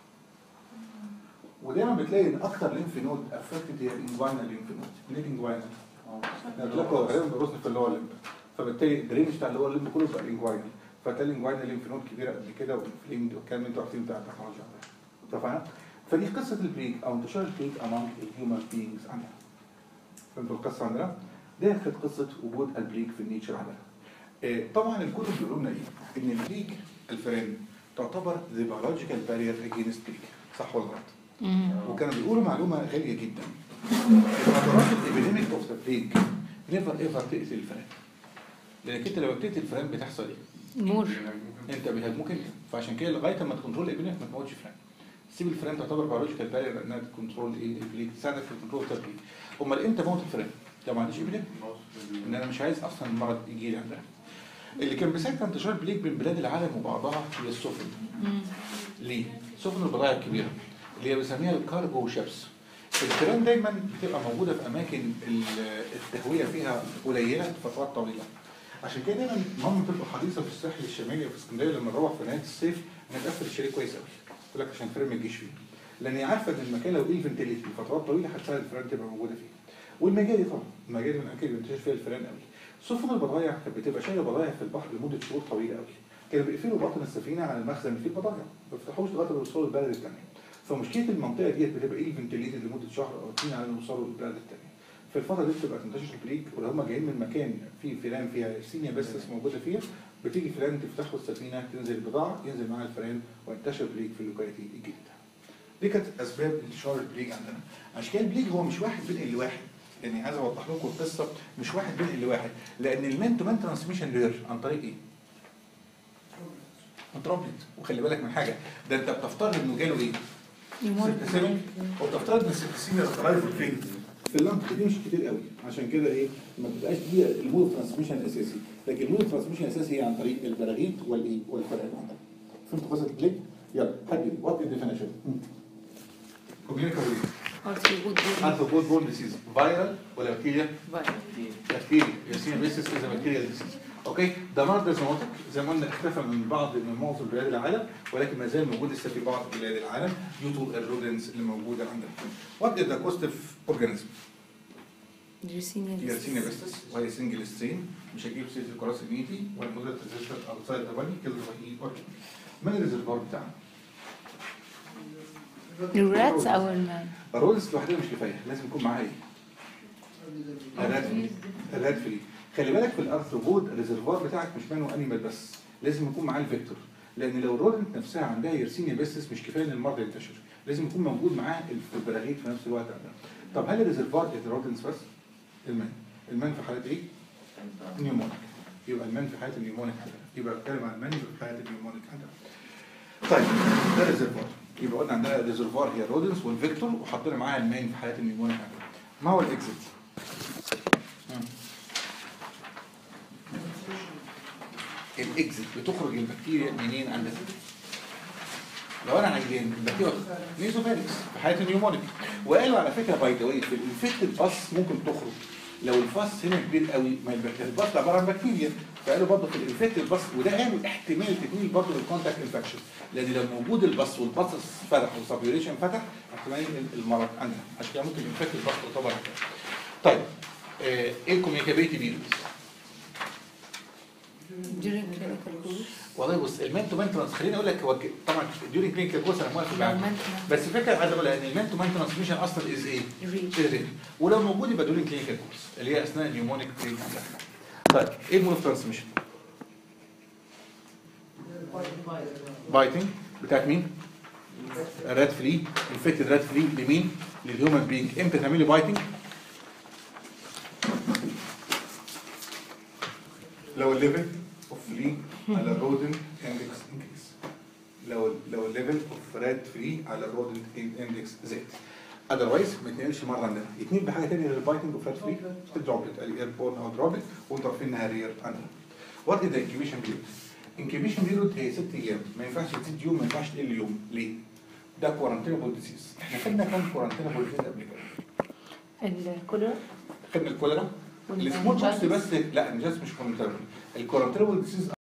ودايما بتلاقي ان اكثر ليمف نود افكتد هي الانجوينال ليمف نود، ليه الانجوينال؟ هتلاقوا غالبا بيقصني في اللور ليمف فبالتالي الدرينج بتاع اللور ليمف كله بقى الانجوينال، فتلاقي الانجوينال ليمف نود كبيره قد كده وانفليمد والكلام اللي انتوا عارفينه بتاع التكنولوجيا. اتفقنا؟ فدي قصه البليك او انتشار البليك امونج الهيومن بينجز عندنا. فهمتوا القصه عندنا؟ دي كانت قصه وجود البليك في النيتشر عندنا. طبعا الكتب بيقولوا لنا ايه؟ ان البليك الفئران تعتبر ذا بيولوجيكال بارير اجينست بليك، صح ولا غلط؟ وكانوا بيقولوا معلومه غاليه جدا. الحضارات الابيديميك اوف ذا بليك نيفر ايفر تقتل الفئران. لانك انت لو بتقتل الفئران بتحصل ايه؟ نور. انت بيهاجموك انت، فعشان كده لغايه ما تكنترول الابيديميك ما تموتش فئران. سيب الفئران تعتبر بيولوجيكال بارير انها تكنترول ايه؟ البليك، تساعدك في كنترول البليك. امال امتى موت الفئران؟ لو ما عنديش ابيديميك ان انا مش عايز اصلا المرض يجي لي عندنا. اللي كان بيساعد انتشار البليك بين بلاد العالم وبعضها هي السفن. ليه؟ سفن البضائع الكبيره اللي هي بنسميها الكارجو شيبس. الفئران دايما بتبقى موجوده في اماكن التهويه فيها قليله فترات طويله. عشان كده دايما ماما بتبقى حريصه في الساحل الشمالي وفي اسكندريه لما نروح في نهايه الصيف نقفل الشاليه كويس قوي. تقول لك عشان الفئران ما يجيش فيه. لان هي عارفه ان المكان لو ايه فنتيليتي لفترات طويله هتساعد الفئران تبقى موجوده فيه. والمجاري طبعا، المجاري من الاماكن اللي بينتشر فيها الفئران قوي. سفن البضائع كانت بتبقى شايله بضائع في البحر لمده شهور طويله قوي. كانوا بيقفلوا بطن السفينه على المخزن اللي فيه البضائع، ما بيفتحوش لغايه ما يوصلوا للبلد الثانيه. فمشكله المنطقه ديت بتبقى ايه فنتيليتد لمده شهر او 2 على ما يوصلوا للبلد الثانيه. في الفتره دي بتبقى تنتشر البليك، ولو هم جايين من مكان فيه فئران فيها سينيا بس موجوده فيها بتيجي فئران تفتحوا السفينه تنزل البضاعه ينزل معاها الفئران وينتشر البليك في اللوكاليتي الجديده. دي كانت اسباب انتشار البليك عندنا. عشان كده البليك هو مش واحد بينقل لواحد، يعني عايز اوضح لكم القصه مش واحد بينقل لواحد، لان المان تو مان ترانسميشن رير عن طريق ايه؟ دروبلت. وخلي بالك من حاجه، ده انت بتفترض انه جاله ايه؟ سيبتسيميك، وبتفترض ان السيبتسيميا رايفل فين؟ في اللنج. دي مش كتير قوي، عشان كده ايه؟ ما بتبقاش دي المود ترانسميشن الاساسي، لكن المود ترانسميشن الاساسي هي عن طريق البراغيث والايه؟ والفئران عندك. فهمتوا قصه البليك؟ يلا حد وات از ديفينيشن؟ كوميونيكابل ارثروبود بورن ديسيز، فايرال ولا بكتيريا؟ بكتيريا. ياسين بيسس از بكتيريا ديسيز. اوكي، ده مرض زوماتيك زي ما قلنا اختفى من معظم بلاد العالم، ولكن ما زال موجود لسه في بعض بلاد العالم due to الرودنس اللي موجوده عندنا. وات از ذا كوستيف اورجانيزم؟ ياسين بيسس، وهي سنجل سترين، مش هجيب سيره الكراس النيتي والمودريت ريزيستنت اوتسايد ذا بادي كيلز باي اي اورجان. من الريزرفوار بتاعنا؟ الراتس او المان؟ الرودنس لوحدها مش كفايه، لازم يكون معاها ايه؟ الرات فري. خلي بالك في الارثروبود الريزرفوار بتاعك مش مان وانيمال بس، لازم يكون معاه الفيكتور، لان لو الرودنت نفسها عندها يرسينيا بيسس مش كفايه ان المرض ينتشر، لازم يكون موجود معاه البراغيث في نفس الوقت عندنا. طب هل الريزرفوار الرودنس بس؟ المان في حالات ايه؟ نيومونيك. يبقى المان في حالات النيومونيك عندنا، يبقى بتكلم عن المان في حالات النيومونيك عندنا. طيب ده الريزرفوار، يبقى قلنا عندنا الريزرفوار هي الرودنس والفيكتور وحطينا معاها المان في حالات النيومونيك عندنا. ما هو الاكزيت؟ الاكزيت بتخرج البكتيريا منين عندنا؟ لو انا عيان البكتيريا نيزوفيريكس في حاله النيومونيك، وقالوا على فكره باي ذا واي في الانفكتد باس ممكن تخرج لو الباص هنا كبير قوي ما الباص عباره عن بكتيريا، فقالوا برضه في الانفكت الباص، وده قالوا احتمال تتنقل برضه للكونتاكت انفكشن، لان لو موجود الباص والباص فتح والسبيوريشن فتح احتمال المرض عندنا، عشان كده ممكن الانفكت الباص تعتبر. طيب ايه الكوميونيكابيلتي بيريودز؟ during clinical course. والله بص المان تو مانتنس خليني اقول لك هو طبعا ديورنج كلينيكال كورس انا موافق لو معاك، maintenance. بس الفكره عايز اقولها ان المان تو مانتنس ميشن اصلا از ايه؟ Reach. ريل، ولو موجود يبقى ديورنج كلينيكال كورس اللي هي اثناء النيومونيك تريتمنت. طيب ايه المود اوف ترانسميشن؟ بايتنج بتاعت مين؟ رات فري، انفكتد رات فري لمين؟ للهيومن بينج. امتى تعملي بايتنج؟ لو الليفل اوف فري على الرودنت اندكس انكريس، لو الليفل اوف رات فري على الرودنت اندكس زاد. اذروايز ما يتنقلش مره عندنا. يتنقل بحاجه ثانيه غير البايتنج اوف رات فري، دروبلت الايربورن او دروبلت وانتوا عارفين انها رير عندنا. وات از ذا انكيبيشن بيريود؟ انكيبيشن بيريود هي 6 ايام، ما ينفعش تزيد يوم، ما ينفعش تقل يوم. ليه؟ ده كورنتينبل ديزيز. احنا خدنا كام كورنتينبل ديزيز قبل كده؟ الكوليرا. خدنا الكوليرا، السمول بوكس بس، لا النجاس مش كورنتينبل. الكورنتينبل ديزيز